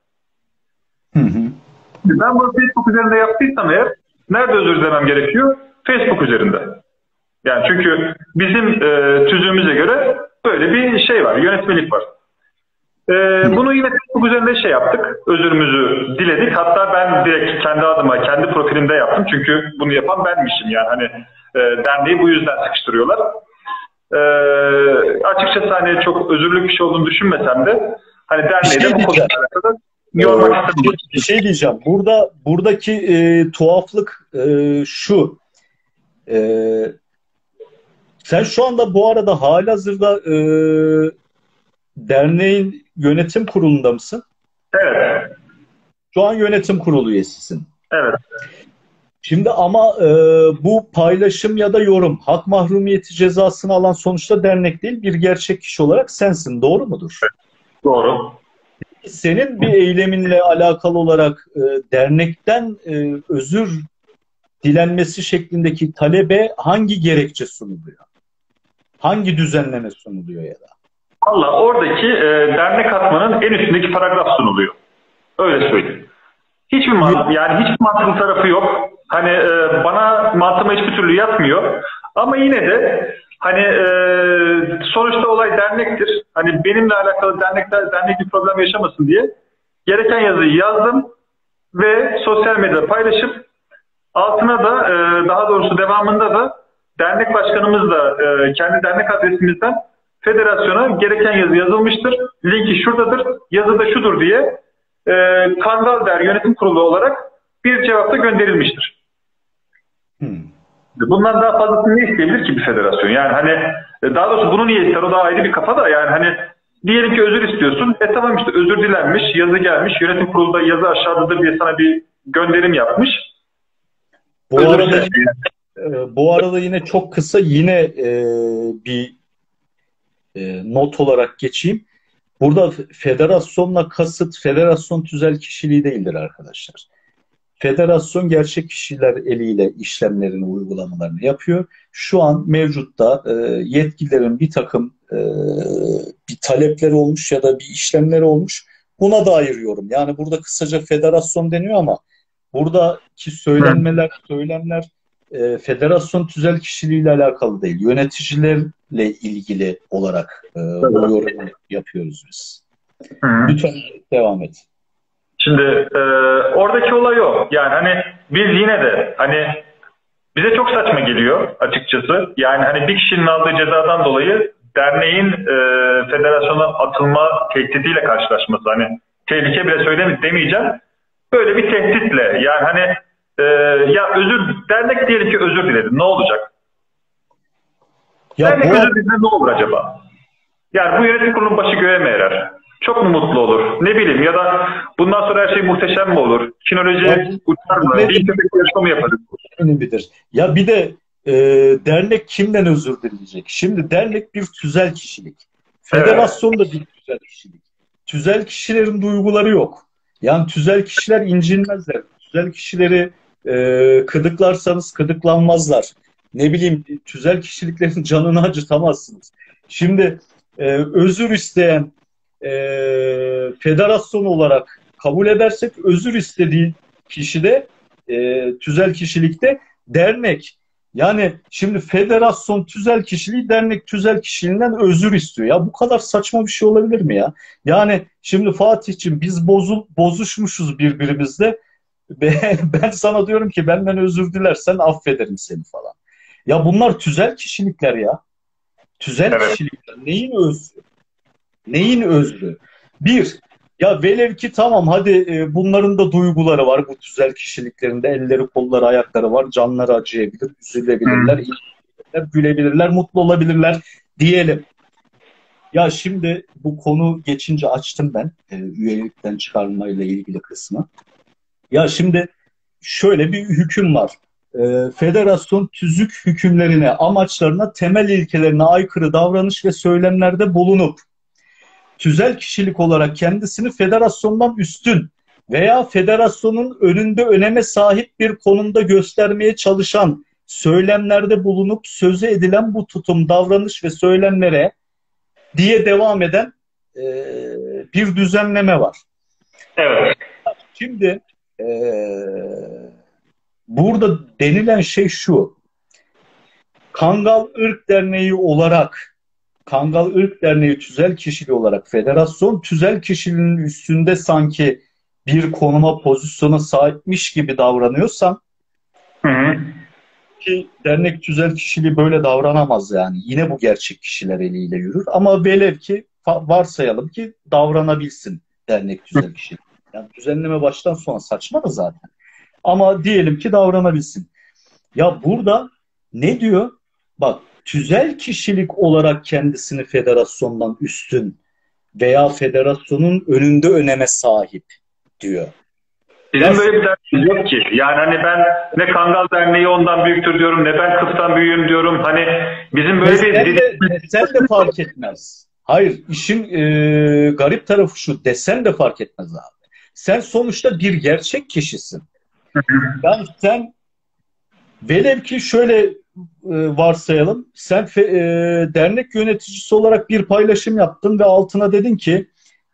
Ben bunu Facebook üzerinde yaptıysam eğer nerede özür dilemem gerekiyor? Facebook üzerinde. Yani çünkü bizim tüzüğümüze göre böyle bir şey var, yönetmelik var. Bunu yine Facebook üzerinde şey yaptık, özürümüzü diledik. Hatta ben direkt kendi adıma, kendi profilimde yaptım. Çünkü bunu yapan benmişim yani hani derneği bu yüzden sıkıştırıyorlar. Açıkçası hani çok özürlü bir şey olduğunu düşünmesem de hani derneği de bu konuyla alakalı yormak istedim. Bir şey diyeceğim. Buradaki tuhaflık şu. Sen şu anda bu arada halihazırda derneğin yönetim kurulunda mısın? Evet. Şu an yönetim kurulu üyesisin. Evet. Şimdi ama bu paylaşım ya da yorum, hak mahrumiyeti cezasını alan sonuçta dernek değil, bir gerçek kişi olarak sensin. Doğru mudur? Evet. Doğru. Senin bir eyleminle alakalı olarak dernekten özür dilenmesi şeklindeki talebe hangi gerekçe sunuluyor? Hangi düzenleme sunuluyor ya da? Valla oradaki dernek atmanın en üstündeki paragraf sunuluyor. Öyle söyleyeyim. Hiçbir mantıklı tarafı yok. Hani bana mantığıma hiçbir türlü yatmıyor. Ama yine de hani sonuçta olay dernektir. Hani benimle alakalı dernek bir problem yaşamasın diye gereken yazıyı yazdım ve sosyal medyada paylaşıp altına da daha doğrusu devamında da dernek başkanımız da kendi dernek adresimizden federasyona gereken yazı yazılmıştır. Linki şuradadır, yazı da şudur diye Kangal Yönetim Kurulu olarak bir cevap da gönderilmiştir. Bundan daha fazlasını ne isteyebilir ki bir federasyon? Yani hani daha doğrusu bunu niye ister? O da ayrı bir kafa da yani hani diyelim ki özür istiyorsun. Tamam işte özür dilenmiş, yazı gelmiş. Yönetim kurulunda yazı aşağıdadır diye sana bir gönderim yapmış. Bu arada yine çok kısa bir not olarak geçeyim. Burada federasyonla kasıt federasyon tüzel kişiliği değildir arkadaşlar. Federasyon gerçek kişiler eliyle işlemlerini, uygulamalarını yapıyor. Şu an mevcutta yetkililerin bir takım bir talepleri olmuş ya da bir işlemleri olmuş. Buna da ayırıyorum. Yani burada kısaca federasyon deniyor ama buradaki söylemler federasyon tüzel kişiliğiyle alakalı değil. Yöneticilerle ilgili olarak bu yorumu yapıyoruz biz. Lütfen devam et. Şimdi oradaki olay o. Yani hani biz yine de hani bize çok saçma geliyor açıkçası. Yani hani bir kişinin aldığı cezadan dolayı derneğin federasyondan atılma tehdidiyle karşılaşması. Hani tehlike bile demeyeceğim. Böyle bir tehditle yani hani ya dernek diyelim ki özür diledi. Ne olacak? Ya dernek bu özür diledi ne olur acaba? Yani bu yönetim kurulunun başı göğe mi erer? Çok mu mutlu olur? Ne bileyim, ya da bundan sonra her şey muhteşem mi olur? Kinoloji uçar mı? Bir köpek yarışma mı yaparız? önemlidir. Ya bir de dernek kimden özür dileyecek? Şimdi dernek bir tüzel kişilik. Federasyon da bir tüzel kişilik. Tüzel kişilerin duyguları yok. Yani tüzel kişiler incinmezler. Tüzel kişileri kıdıklarsanız kıdıklanmazlar. Ne bileyim, tüzel kişiliklerin canını acıtamazsınız. Şimdi özür isteyen federasyon olarak kabul edersek, özür istediği kişi de tüzel kişilikte dernek. Yani şimdi federasyon tüzel kişiliği, dernek tüzel kişiliğinden özür istiyor. Ya bu kadar saçma bir şey olabilir mi ya? Yani şimdi Fatih'ciğim, biz bozuşmuşuz birbirimizle. Ben sana diyorum ki benden özür dilersen affederim seni falan. Ya bunlar tüzel kişilikler ya. Tüzel kişilikler. Neyin özrü? Neyin özrü? Bir, ya velev ki tamam hadi bunların da duyguları var, bu tüzel kişiliklerinde elleri, kolları, ayakları var, canları acıyabilir, üzülebilirler, ilgilenebilirler, gülebilirler, mutlu olabilirler diyelim. Ya şimdi bu konu geçince açtım ben üyelikten çıkarmayla ilgili kısmı. Ya şimdi şöyle bir hüküm var. Federasyon tüzük hükümlerine, amaçlarına, temel ilkelerine aykırı davranış ve söylemlerde bulunup tüzel kişilik olarak kendisini federasyondan üstün veya federasyonun önünde öneme sahip bir konumda göstermeye çalışan söylemlerde bulunup sözü edilen bu tutum, davranış ve söylemlere diye devam eden bir düzenleme var. Evet. Şimdi burada denilen şey şu: Kangal Irk Derneği olarak, Kangal Irk Derneği tüzel kişiliği olarak federasyon tüzel kişiliğinin üstünde sanki bir konuma, pozisyona sahipmiş gibi davranıyorsan, ki dernek tüzel kişiliği böyle davranamaz yani. Yine bu gerçek kişiler eliyle yürür. Ama velev ki varsayalım ki davranabilsin dernek tüzel kişiliği. Yani düzenleme baştan sona saçma da zaten. Ama diyelim ki davranabilsin. Ya burada ne diyor? Bak, tüzel kişilik olarak kendisini federasyondan üstün veya federasyonun önünde öneme sahip diyor. Bizim böyle bir derdimiz yok ki. Yani hani ben ne Kangal Derneği ondan büyüktür diyorum, ne ben Kıf'tan büyüğüm diyorum. Hani bizim böyle desen de fark etmez. Hayır, işin garip tarafı şu: desen de fark etmez abi. Sen sonuçta bir gerçek kişisin. Yani sen velev ki şöyle varsayalım, sen dernek yöneticisi olarak bir paylaşım yaptın ve altına dedin ki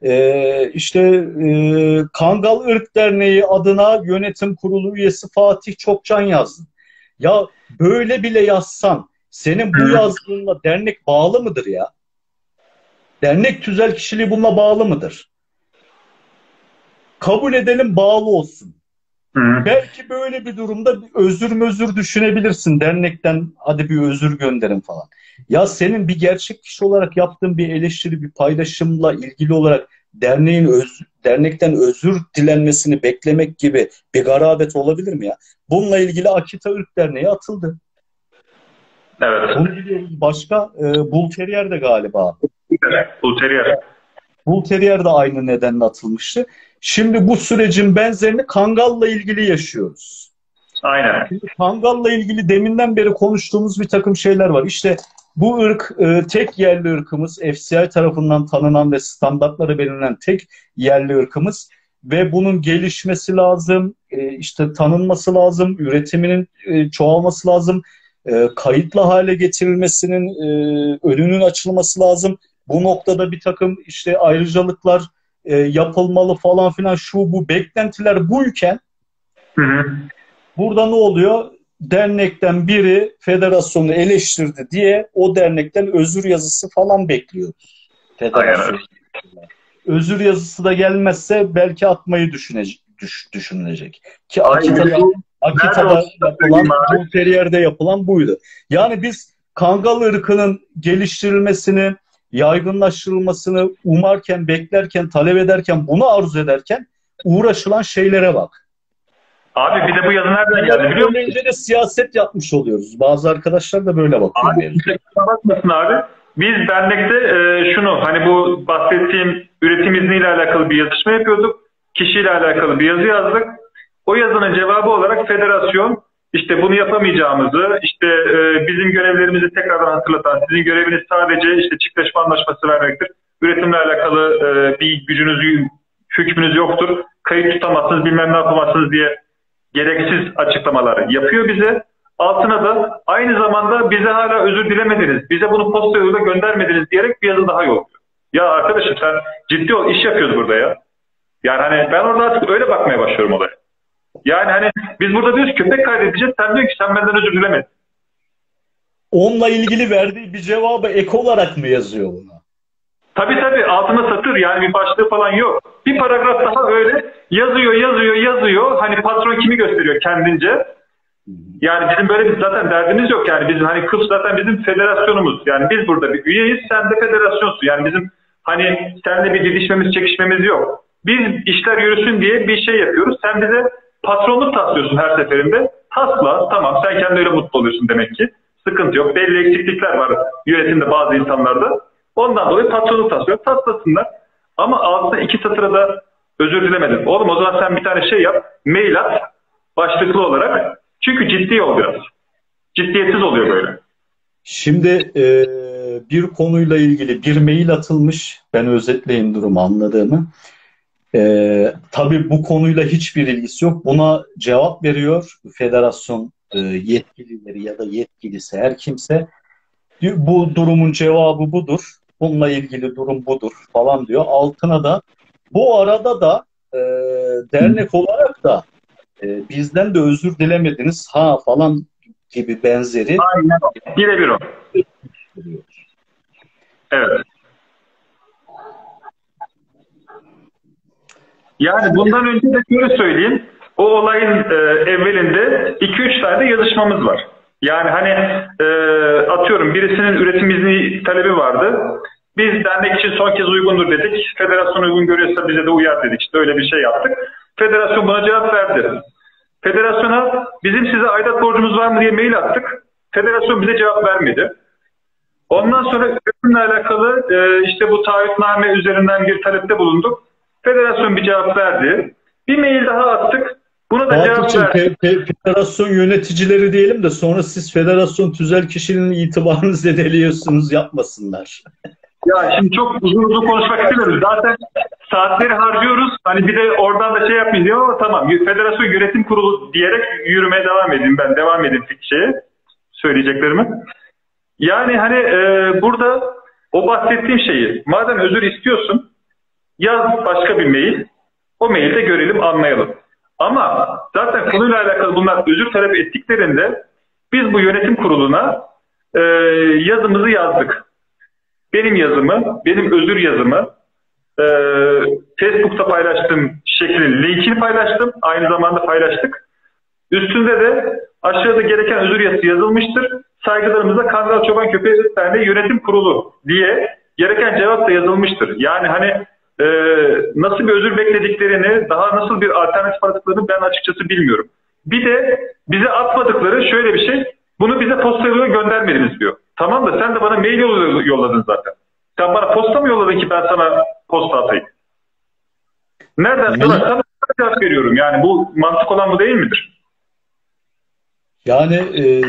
Kangal Irk Derneği adına yönetim kurulu üyesi Fatih Çokcan yazdın. Ya böyle bile yazsan, senin bu yazdığınla dernek bağlı mıdır ya? Dernek tüzel kişiliği bununla bağlı mıdır? Kabul edelim, bağlı olsun. Belki böyle bir durumda özür düşünebilirsin. Dernekten hadi bir özür gönderin falan. Ya senin bir gerçek kişi olarak yaptığın bir eleştiri, bir paylaşımla ilgili olarak dernekten özür dilenmesini beklemek gibi bir garabet olabilir mi ya? Bununla ilgili Akita Irk Derneği atıldı. Evet. Bunu biliyoruz. Başka Bull Terrier de galiba. Bull Terrier. Bull Terrier de aynı nedenle atılmıştı. Şimdi bu sürecin benzerini Kangal'la ilgili yaşıyoruz. Aynen. Şimdi Kangal'la ilgili deminden beri konuştuğumuz bir takım şeyler var. İşte bu ırk tek yerli ırkımız, FCI tarafından tanınan ve standartları belirlenen tek yerli ırkımız ve bunun gelişmesi lazım, işte tanınması lazım, üretiminin çoğalması lazım, kayıtlı hale getirilmesinin önünün açılması lazım. Bu noktada bir takım işte ayrıcalıklar yapılmalı falan filan, şu bu beklentiler buyken burada ne oluyor? Dernekten biri federasyonu eleştirdi diye o dernekten özür yazısı falan bekliyoruz. Federasyon. Özür yazısı da gelmezse belki atmayı düşünülecek. Ki Akita'da yapılan, Bull Terrier'de yapılan buydu. Yani biz Kangal ırkının geliştirilmesini, yaygınlaştırılmasını umarken, beklerken, talep ederken, bunu arzu ederken uğraşılan şeylere bak. Abi bir de bu yazı nereden geldi biliyor musun? Önce de siyaset yapmış oluyoruz. Bazı arkadaşlar da böyle bakıyor. Abi kusura bakmasın abi. Biz dernekte şunu hani bu bahsettiğim üretim izniyle alakalı bir yazışma yapıyorduk. Kişiyle alakalı bir yazı yazdık. O yazının cevabı olarak federasyon işte bunu yapamayacağımızı, işte bizim görevlerimizi tekrardan hatırlatan, sizin göreviniz sadece işte çiftleşme anlaşması vermektir. Üretimle alakalı bir gücünüz, hükmünüz yoktur. Kayıt tutamazsınız, bilmem ne yapamazsınız diye gereksiz açıklamalar yapıyor bize. Altına da aynı zamanda bize hala özür dilemediniz, bize bunu posta yoluyla göndermediniz diyerek bir yazı daha yolluyor. Ya arkadaşım sen ciddi ol, iş yapıyoruz burada ya. Yani hani ben orada artık öyle bakmaya başlıyorum olaya. Yani hani biz burada diyoruz köpek kaydedeceğiz, sen diyor ki sen benden özür dilemedin. Onunla ilgili verdiği bir cevabı ek olarak mı yazıyor buna? Tabii altına satır yani bir başlığı falan yok. Bir paragraf daha öyle yazıyor. Hani patron kimi gösteriyor kendince. Yani bizim böyle bir zaten derdimiz yok. Yani bizim hani KıF zaten bizim federasyonumuz. Yani biz burada bir üyeyiz, sen de federasyonsun. Yani bizim hani seninle bir didişmemiz, çekişmemiz yok. Biz işler yürüsün diye bir şey yapıyoruz. Sen bize patronluk taslıyorsun her seferinde. Tasla, tamam sen kendi öyle mutlu oluyorsun demek ki. Sıkıntı yok. Belli eksiklikler var yönetimde bazı insanlarda. Ondan dolayı patronluk taslıyor. Taslasınlar. Ama altında 2 satıra da özür dilemedim. Oğlum o zaman sen bir tane şey yap. Mail at. Başlıklı olarak. Çünkü ciddi ol biraz. Ciddiyetsiz oluyor böyle. Şimdi bir konuyla ilgili bir mail atılmış. Ben özetleyeyim durumu anladığımı. Tabii bu konuyla hiçbir ilgisi yok. Buna cevap veriyor federasyon yetkilileri ya da yetkilisi her kimse. Bu durumun cevabı budur. Bununla ilgili durum budur falan diyor. Altına da bu arada da dernek olarak da bizden de özür dilemediniz ha falan gibi benzeri. Aynen. Birebir o. Evet. Yani bundan önce de şöyle söyleyeyim. O olayın evvelinde 2-3 tane de yazışmamız var. Yani hani atıyorum birisinin üretim izni talebi vardı. Biz dernek için son kez uygundur dedik. Federasyon uygun görüyorsa bize de uyar dedik. İşte öyle bir şey yaptık. Federasyon buna cevap verdi. Federasyona bizim size aidat borcumuz var mı diye mail attık. Federasyon bize cevap vermedi. Ondan sonra üretimle alakalı işte bu taahhütname üzerinden bir talepte bulunduk. Federasyon bir cevap verdi. Bir mail daha attık. Buna da cevap verdi. Federasyon yöneticileri diyelim de sonra siz federasyon tüzel kişinin itibarını zedeliyorsunuz yapmasınlar. Ya şimdi çok uzun konuşmak istemiyoruz. Zaten saatleri harcıyoruz. Hani bir de oradan da şey yapmayın diyor ama tamam. Federasyon Yönetim Kurulu diyerek yürümeye devam edeyim ben. Devam edeyim şeye söyleyeceklerimi. Yani hani burada o bahsettiğim şeyi madem özür istiyorsun yaz başka bir mail. O mailde görelim, anlayalım. Ama zaten konuyla alakalı bunlar özür talep ettiklerinde biz bu yönetim kuruluna yazımızı yazdık. Benim yazımı, benim özür yazımı Facebook'ta paylaştığım şeklin linkini paylaştım. Aynı zamanda paylaştık. Üstünde de aşağıda gereken özür yazısı yazılmıştır. Saygılarımızla Kangal Çoban Köpeği Derneği Yönetim Kurulu diye gereken cevap da yazılmıştır. Yani hani nasıl bir özür beklediklerini, daha nasıl bir alternatif aradıklarını ben açıkçası bilmiyorum. Bir de bize atmadıkları şöyle bir şey, bunu bize posta yoluyla göndermediniz diyor. Tamam da sen de bana mail yoluyla yolladın zaten. Sen bana posta mı yolladın ki ben sana posta atayım? Nereden sorarsan cevap veriyorum. Yani bu mantık olan bu değil midir? Yani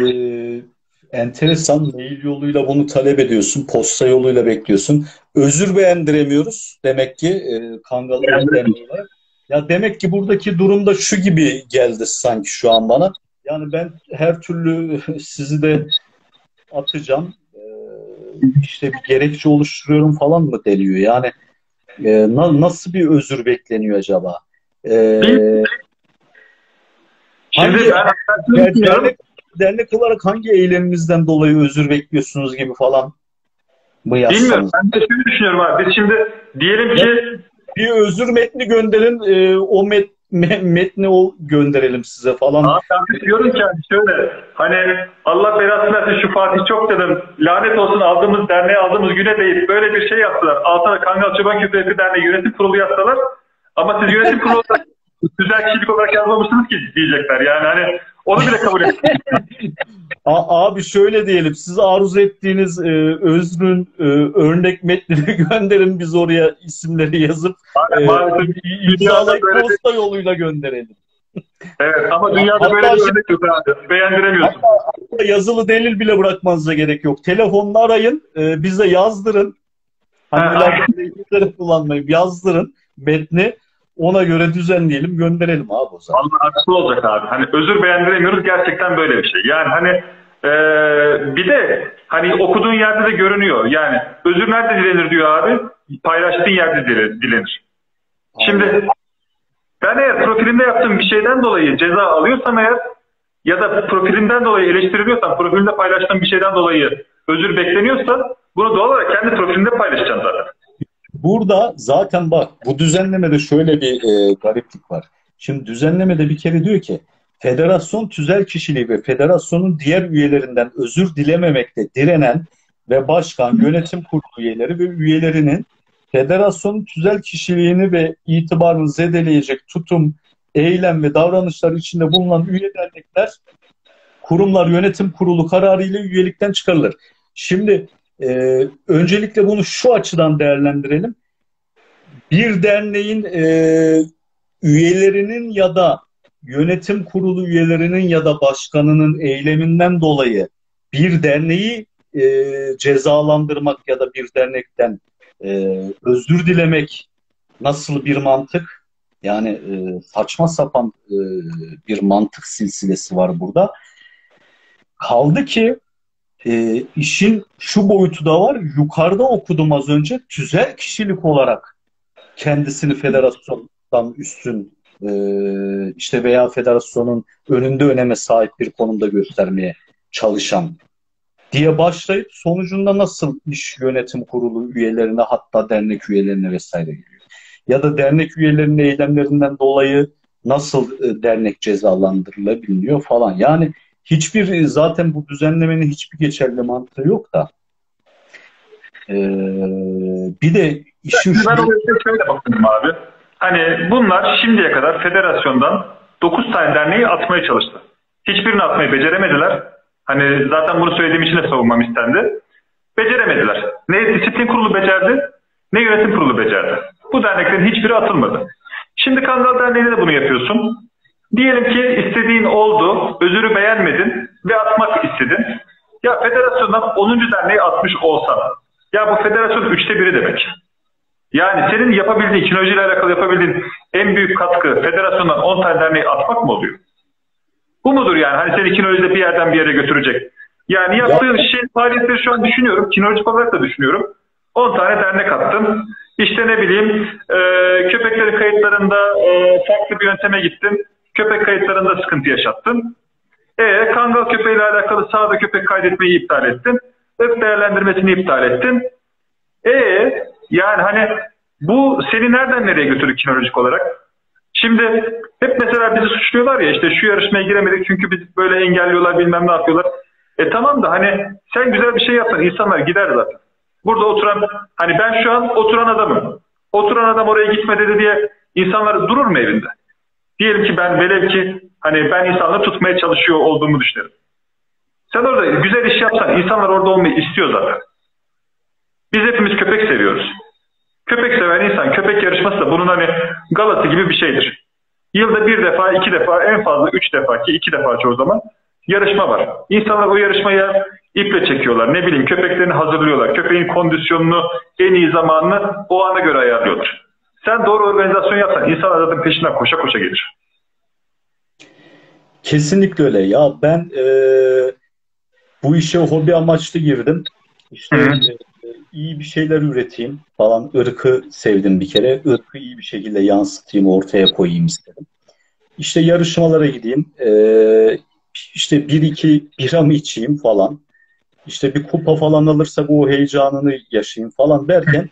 enteresan mail yoluyla bunu talep ediyorsun, posta yoluyla bekliyorsun. Özür beğendiremiyoruz demek ki Kangal Derneği olarak. Ya demek ki buradaki durumda şu gibi geldi sanki şu an bana. Yani ben her türlü sizi de atacağım. İşte bir gerekçe oluşturuyorum falan mı deniyor? Yani nasıl bir özür bekleniyor acaba? Dernek olarak hangi eylemimizden dolayı özür bekliyorsunuz gibi falan mı yazsanız? Bilmiyorum. Ben de şöyle düşünüyorum abi. Biz şimdi diyelim ki bir özür metni gönderin, o metni gönderelim size falan. Abi ben diyorum ki şöyle, hani Allah belasını versin şu Fatih çok dedim, lanet olsun aldığımız derneğe aldığımız güne deyip böyle bir şey yaptılar. Altına Kangal Çoban Köpeği Derneği Yönetim Kurulu yazsalar ama siz yönetim kurulu güzel kişilik olarak yazmamışsınız ki diyecekler. Yani hani onu bile kabul etmiyor. Abi şöyle diyelim, siz arzu ettiğiniz özrün örnek metnini gönderin, biz oraya isimleri yazıp Maalesef imzalayıp posta yoluyla gönderelim. Evet ama dünyada Hatta böyle bir örnek yok abi. Beğendiremiyorsun. Hatta yazılı delil bile bırakmanıza gerek yok. Telefonla arayın, bize yazdırın. Hani ileride kullanmayıp yazdırın metni. Ona göre düzenleyelim, gönderelim abi o zaman. Allah haklı olacak abi. Hani özür beğendiremiyoruz, gerçekten böyle bir şey. Yani hani bir de hani okuduğun yerde de görünüyor. Yani özür nerede dilenir diyor abi? Paylaştığın yerde dilenir. Şimdi ben eğer profilimde yaptığım bir şeyden dolayı ceza alıyorsam eğer ya da profilimden dolayı eleştiriliyorsam, profilimde paylaştığım bir şeyden dolayı özür bekleniyorsa bunu doğal olarak kendi profilimde paylaşacağım zaten. Burada zaten bak, bu düzenlemede şöyle bir gariplik var. Şimdi düzenlemede bir kere diyor ki federasyon tüzel kişiliği ve federasyonun diğer üyelerinden özür dilememekte direnen ve başkan, yönetim kurulu üyeleri ve üyelerinin federasyonun tüzel kişiliğini ve itibarını zedeleyecek tutum, eylem ve davranışlar içinde bulunan üye dernekler, kurumlar yönetim kurulu kararıyla üyelikten çıkarılır. Şimdi öncelikle bunu şu açıdan değerlendirelim. Bir derneğin üyelerinin ya da yönetim kurulu üyelerinin ya da başkanının eyleminden dolayı bir derneği cezalandırmak ya da bir dernekten özür dilemek nasıl bir mantık? Yani saçma sapan bir mantık silsilesi var burada. Kaldı ki işin şu boyutu da var. Yukarıda okudum az önce. Tüzel kişilik olarak kendisini federasyondan üstün işte veya federasyonun önünde öneme sahip bir konumda göstermeye çalışan diye başlayıp sonucunda nasıl iş yönetim kurulu üyelerine, hatta dernek üyelerine vesaire geliyor. Ya da dernek üyelerinin eylemlerinden dolayı nasıl dernek cezalandırılabiliyor falan. Yani hiçbir, zaten bu düzenlemenin hiçbir geçerli mantığı yok da. Bir de işin ben oraya şöyle bakıyorum abi. Hani bunlar şimdiye kadar federasyondan 9 tane derneği atmaya çalıştı. Hiçbirini atmayı beceremediler. Hani zaten bunu söylediğim için de savunmam istendi. Beceremediler. Ne disiplin kurulu becerdi, ne yönetim kurulu becerdi. Bu derneklerin hiçbiri atılmadı. Şimdi Kangal Derneği'nde de bunu yapıyorsun. Diyelim ki istediğin oldu, özürü beğenmedin ve atmak istedin. Ya federasyondan 10. derneği atmış olsan, ya bu federasyonun 1/3 demek. Yani senin yapabildiğin, kinolojiyle alakalı yapabildiğin en büyük katkı federasyondan 10 tane derneği atmak mı oluyor? Bu mudur yani? Hani seni kinolojide bir yerden bir yere götürecek. Yani yaptığın faaliyetleri şu an düşünüyorum. Kinolojik olarak da düşünüyorum. 10 tane dernek attın. İşte ne bileyim köpeklerin kayıtlarında farklı bir yönteme gittin. Köpek kayıtlarında sıkıntı yaşattın. Kangal köpeğiyle alakalı sahada köpek kaydetmeyi iptal ettin. Öp değerlendirmesini iptal ettin. Yani hani bu seni nereden nereye götürür kinolojik olarak? Şimdi hep mesela bizi suçluyorlar ya, işte şu yarışmaya giremedik çünkü biz böyle engelliyorlar, bilmem ne yapıyorlar. Tamam da hani sen güzel bir şey yapsan insanlar gider zaten. Burada oturan, hani ben şu an oturan adamım. Oturan adam oraya gitme dedi diye insanlar durur mu evinde? Diyelim ki ben velev ki hani ben insanları tutmaya çalışıyor olduğumu düşünelim. Sen orada güzel iş yapsan insanlar orada olmayı istiyor zaten. Biz hepimiz köpek seviyoruz. Köpek seven insan, köpek yarışması da bunun hani galası gibi bir şeydir. Yılda 1 defa, 2 defa, en fazla 3 defa, ki 2 defa çoğu zaman yarışma var. İnsanlar o yarışmaya iple çekiyorlar. Ne bileyim, köpeklerini hazırlıyorlar. Köpeğin kondisyonunu, en iyi zamanını o ana göre ayarlıyorlar. Sen doğru organizasyon yapsan insanlar zaten peşinden koşa koşa gelir. Kesinlikle öyle. Ya ben bu işe hobi amaçlı girdim. İşte iyi bir şeyler üreteyim falan. Irkı sevdim bir kere. Irkı iyi bir şekilde yansıtayım, ortaya koyayım istedim. İşte yarışmalara gideyim. İşte 1-2 biramı içeyim falan. İşte bir kupa falan alırsak o heyecanını yaşayayım falan derken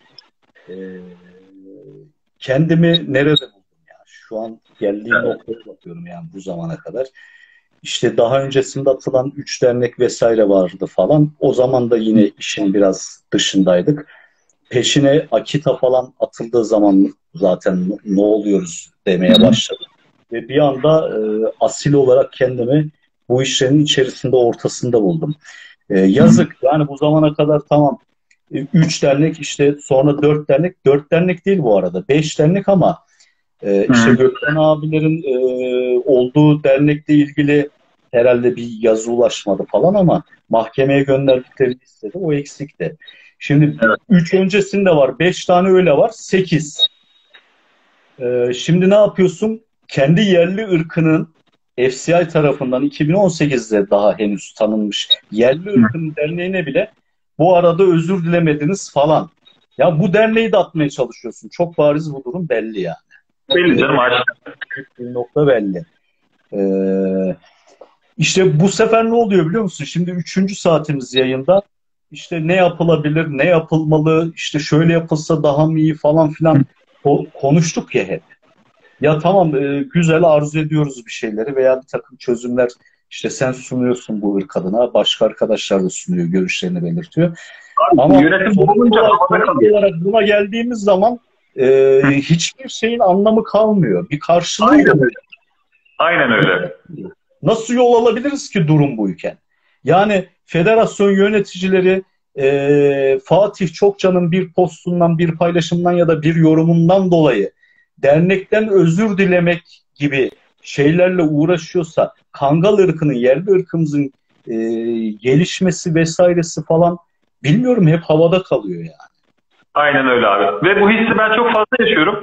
kendimi nerede buldum ya? Şu an geldiğim noktaya bakıyorum yani bu zamana kadar. İşte daha öncesinde atılan 3 dernek vesaire vardı falan. O zaman da yine işin biraz dışındaydık. Peşine Akita falan atıldığı zaman zaten ne oluyoruz demeye başladık. ve bir anda asil olarak kendimi bu işlerin içerisinde, ortasında buldum. Yazık yani, bu zamana kadar tamam, 3 dernek, işte sonra 4 dernek, 4 dernek değil bu arada, 5 dernek, ama işte Gökhan abilerin olduğu dernekle ilgili herhalde bir yazı ulaşmadı falan, ama mahkemeye gönderdikleri listede o eksikti. Şimdi Evet. 3 öncesinde var, 5 tane öyle var, 8. Şimdi ne yapıyorsun? Kendi yerli ırkının FCI tarafından 2018'de daha henüz tanınmış yerli ırkının derneğine bile bu arada özür dilemediniz falan. Ya bu derneği de atmaya çalışıyorsun. Çok bariz bu durum belli yani. Belli canım, aşağı. Bir nokta belli. İşte bu sefer ne oluyor biliyor musun? Şimdi 3. saatimiz yayında. İşte ne yapılabilir, ne yapılmalı, işte şöyle yapılsa daha mı iyi falan filan konuştuk ya hep. Ya tamam, güzel, arzu ediyoruz bir şeyleri veya bir takım çözümler, işte sen sunuyorsun bu ırk adına, başka arkadaşlar da sunuyor, görüşlerini belirtiyor. Ama Yönetim olunca olarak buna geldiğimiz zaman hiçbir şeyin anlamı kalmıyor. Bir karşılığı Aynen yok. öyle. Aynen öyle. Nasıl yol alabiliriz ki durum buyken? Yani federasyon yöneticileri Fatih Çokcan'ın bir postundan, bir paylaşımdan ya da bir yorumundan dolayı dernekten özür dilemek gibi şeylerle uğraşıyorsa, Kangal ırkının, yerli ırkımızın gelişmesi vesairesi falan, bilmiyorum, hep havada kalıyor yani. Aynen öyle abi. Ve bu hissi ben çok fazla yaşıyorum.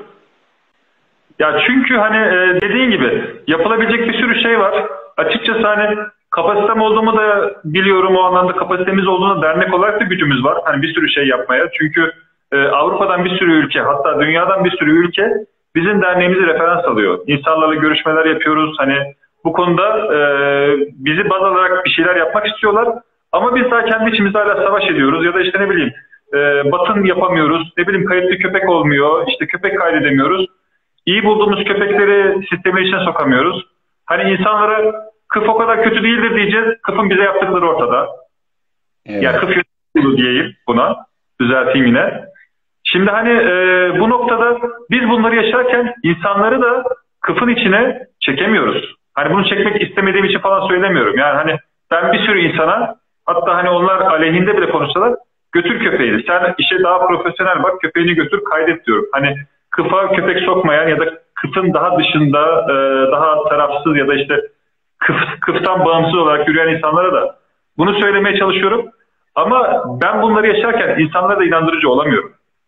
Ya çünkü hani dediğin gibi yapılabilecek bir sürü şey var. Açıkçası hani kapasitem olduğumu da biliyorum, o anlamda kapasitemiz olduğunu, dernek olarak da gücümüz var. Hani bir sürü şey yapmaya. Çünkü Avrupa'dan bir sürü ülke, hatta dünyadan bir sürü ülke bizim derneğimizi referans alıyor. İnsanlarla görüşmeler yapıyoruz. Hani bu konuda bizi baz alarak bir şeyler yapmak istiyorlar. Ama biz daha kendi içimizde hala savaş ediyoruz. Ya da işte ne bileyim batın yapamıyoruz. Ne bileyim kayıtlı köpek olmuyor. İşte köpek kaydedemiyoruz. İyi bulduğumuz köpekleri sistemin içine sokamıyoruz. Hani insanlara kıf o kadar kötü değildir diyeceğiz. Kıfın bize yaptıkları ortada. Evet. Ya kıf yolu diyeyim buna. Düzelteyim yine. Şimdi hani bu noktada biz bunları yaşarken insanları da kıfın içine çekemiyoruz. Hani bunu çekmek istemediğim için falan söylemiyorum. Yani hani ben bir sürü insana, hatta hani onlar aleyhinde bile konuşsalar, götür köpeğini. Sen işe daha profesyonel bak, köpeğini götür kaydet diyorum. Hani kıfa köpek sokmayan ya da kıfın daha dışında daha tarafsız ya da işte kıftan bağımsız olarak yürüyen insanlara da bunu söylemeye çalışıyorum. Ama ben bunları yaşarken insanlara da inandırıcı olamıyorum.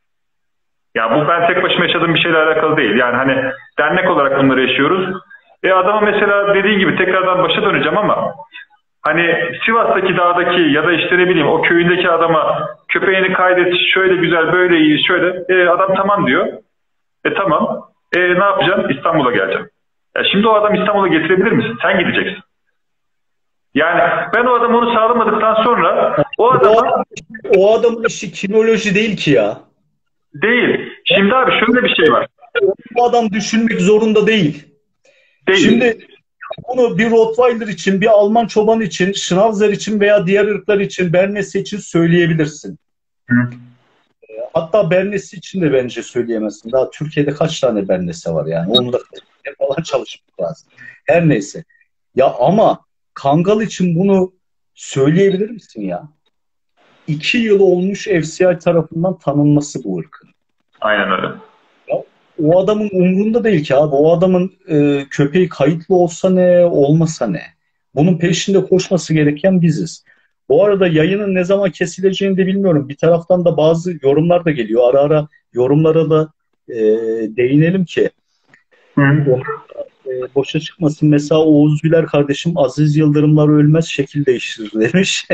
Ya bu ben tek başıma yaşadığım bir şeyle alakalı değil. Yani hani dernek olarak bunları yaşıyoruz. Adama mesela dediğin gibi tekrardan başa döneceğim ama hani Sivas'taki dağdaki ya da işte ne bileyim o köyündeki adama köpeğini kaydet, şöyle güzel, böyle iyi, şöyle. Adam tamam diyor. Tamam. Ne yapacağım? İstanbul'a geleceğim. Şimdi o adam İstanbul'a getirebilir misin? Sen gideceksin. Yani ben o adam onu sağlamadıktan sonra o adamın işi kinoloji değil ki ya. Değil. Şimdi abi şöyle bir şey var. Bu adam düşünmek zorunda değil. Şimdi bunu bir Rottweiler için, bir Alman çoban için, Schnauzer için veya diğer ırklar için, Bernese için söyleyebilirsin. Hı. Hatta Bernese için de bence söyleyemezsin. Daha Türkiye'de kaç tane Bernese var yani? Onu da falan çalışmak lazım. Her neyse. Ya ama Kangal için bunu söyleyebilir misin ya? 2 yıl olmuş FCI tarafından tanınması bu ırkın. Aynen öyle. Ya, o adamın umrunda değil ki abi. O adamın köpeği kayıtlı olsa ne, olmasa ne? Bunun peşinde koşması gereken biziz. Bu arada yayının ne zaman kesileceğini de bilmiyorum. Bir taraftan da bazı yorumlar da geliyor. Ara ara yorumlara da değinelim ki. Boşa çıkmasın. Mesela Oğuz Güler kardeşim, Aziz Yıldırımlar ölmez, şekil değiştirir demiş.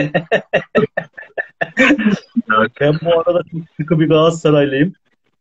Ben bu arada çok sıkı bir Galatasaraylıyım.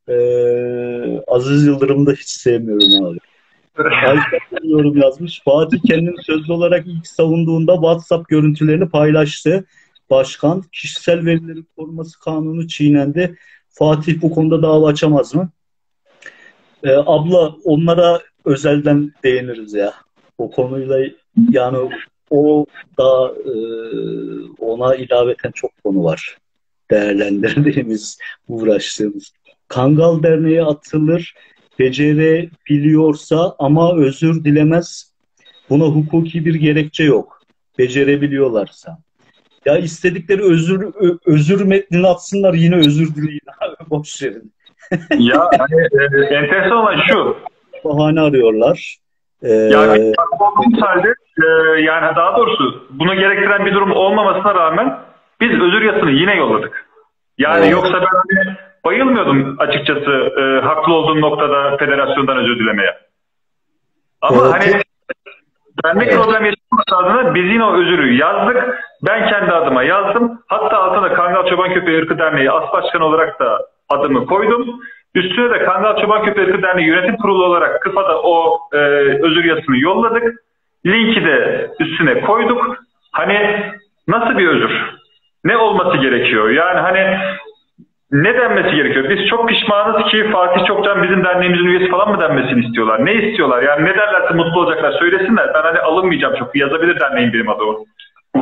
Aziz Yıldırım'ı da hiç sevmiyorum abi. Ayşe yorum yazmış. Fatih kendini sözlü olarak ilk savunduğunda WhatsApp görüntülerini paylaştı. Başkan, kişisel verilerin korunması kanunu çiğnendi. Fatih bu konuda dava açamaz mı? Abla, onlara özelden değiniriz ya. O konuyla yani o da ona ilaveten çok konu var. Değerlendirdiğimiz, uğraştığımız. Kangal Derneği atılır. becerebiliyorsa ama özür dilemez. Buna hukuki bir gerekçe yok. Becerebiliyorlarsa. Ya istedikleri özür metnini atsınlar, yine özür dileyin abi, boş verin. Ya hani, enteresan olan şu. Bahane arıyorlar. Ya biz haklı olduğumuz halde yani daha doğrusu bunu gerektiren bir durum olmamasına rağmen biz özür yazısını yine yolladık. Yani Evet. yoksa ben hani bayılmıyordum açıkçası haklı olduğum noktada federasyondan özür dilemeye. Ama hani dernek Evet. problem yaşaması adına biz yine o özürü yazdık. Ben kendi adıma yazdım. Hatta altına Kangal Çoban Köpeği Irkı Derneği As Başkanı olarak da adımı koydum. Üstüne de Kangal Çoban Köpeği Irkı Derneği Yönetim Kurulu olarak KıFA'da o özür yazısını yolladık. Linki de üstüne koyduk. Hani nasıl bir özür? Ne olması gerekiyor? Yani hani ne denmesi gerekiyor? Biz çok pişmanız ki Fatih Çokcan bizim derneğimizin üyesi falan mı denmesini istiyorlar? Ne istiyorlar? Yani ne derlerse mutlu olacaklar. Söylesinler. Ben hani alınmayacağım çok. Yazabilir derneğim benim adı o.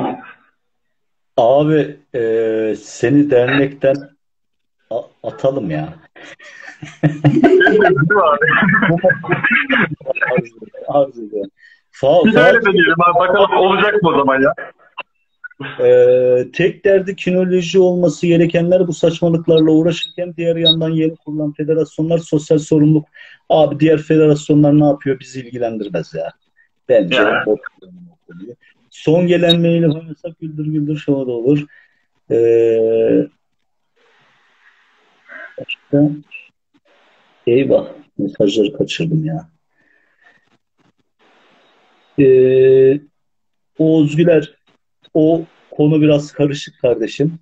Abi seni dernekten atalım ya. Arz ederim. Biz öyle deneyelim abi. Bakalım olacak mı o zaman ya? Tek derdi kinoloji olması gerekenler bu saçmalıklarla uğraşırken diğer yandan yeni kurulan federasyonlar sosyal sorumluluk. Abi diğer federasyonlar ne yapıyor bizi ilgilendirmez ya. Bence. Yani. Son gelen maili koyarsak güldür güldür şova da olur. Başka? Eyvah. Mesajları kaçırdım ya. Oğuz Güler, o konu biraz karışık kardeşim.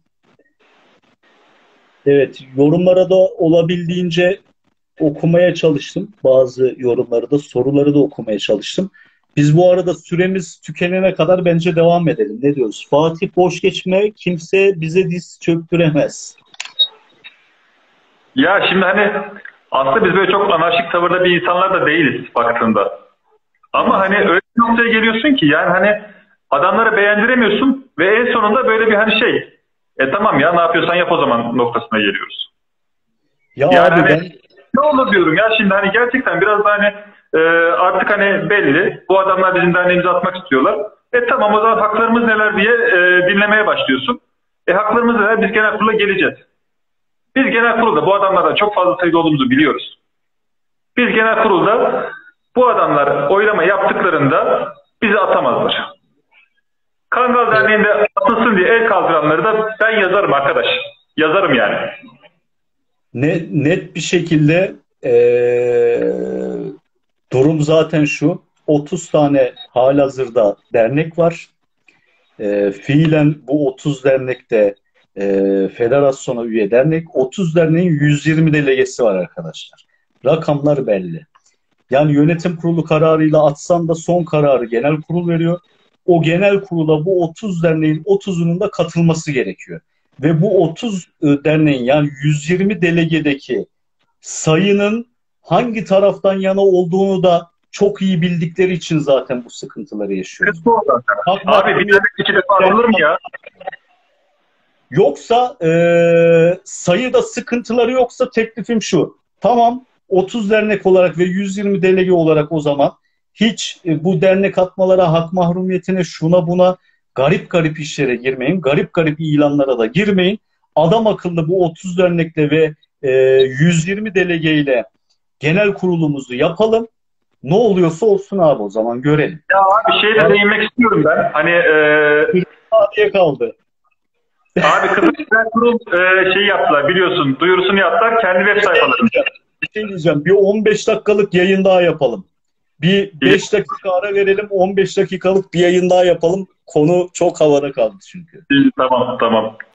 Evet, yorumlara da olabildiğince okumaya çalıştım. Bazı yorumları da, soruları da okumaya çalıştım. Biz bu arada süremiz tükenene kadar bence devam edelim. Ne diyoruz? Fatih boş geçme, kimse bize diz çöktüremez. Ya şimdi hani aslında biz böyle çok anarşik tavırda bir insanlar da değiliz baktığında. Ama hani öyle bir noktaya geliyorsun ki yani hani adamlara beğendiremiyorsun ve en sonunda böyle bir hani şey tamam ya ne yapıyorsan yap o zaman noktasına geliyoruz. Ya Yani abi hani ben ne olur diyorum ya şimdi hani gerçekten biraz da hani artık hani belli bu adamlar bizim derneğimize atmak istiyorlar. Tamam o zaman haklarımız neler diye dinlemeye başlıyorsun. Haklarımız neler biz genel kurula geleceğiz. Biz genel kurulda bu adamlardan çok fazla sayıda olduğumuzu biliyoruz. Biz genel kurulda bu adamlar oylama yaptıklarında bizi atamazlar. Kangal Derneği'nde atılsın diye el kaldıranları da ben yazarım arkadaş. Yazarım yani. net bir şekilde durum zaten şu. 30 tane halihazırda dernek var. Fiilen bu 30 dernekte federasyona üye dernek. 30 derneğin 120 delegesi var arkadaşlar. Rakamlar belli. Yani yönetim kurulu kararıyla atsan da son kararı genel kurul veriyor. O genel kurula bu 30 derneğin 30'unun da katılması gerekiyor. Ve bu 30 derneğin yani 120 delegedeki sayının hangi taraftan yana olduğunu da çok iyi bildikleri için zaten bu sıkıntıları yaşıyoruz. Abi bir dernek iki defa atılır mı ya? Yoksa sayıda sıkıntıları yoksa teklifim şu. Tamam 30 dernek olarak ve 120 delege olarak o zaman hiç bu dernek atmalara, hak mahrumiyetine, şuna buna garip garip işlere girmeyin. Garip garip ilanlara da girmeyin. Adam akıllı bu 30 dernekle ve 120 delegeyle genel kurulumuzu yapalım. Ne oluyorsa olsun abi o zaman görelim. Ya abi şeyle değinmek istiyorum ben. Hani Diye kaldı. abi Kıbrıs Genel Kurul şey yaptılar biliyorsun. Duyurusunu yaptılar kendi web sayfalarında. Bir şey diyeceğim. Bir 15 dakikalık yayın daha yapalım. Bir 5 dakika ara verelim. 15 dakikalık bir yayın daha yapalım. Konu çok havada kaldı çünkü. Tamam tamam.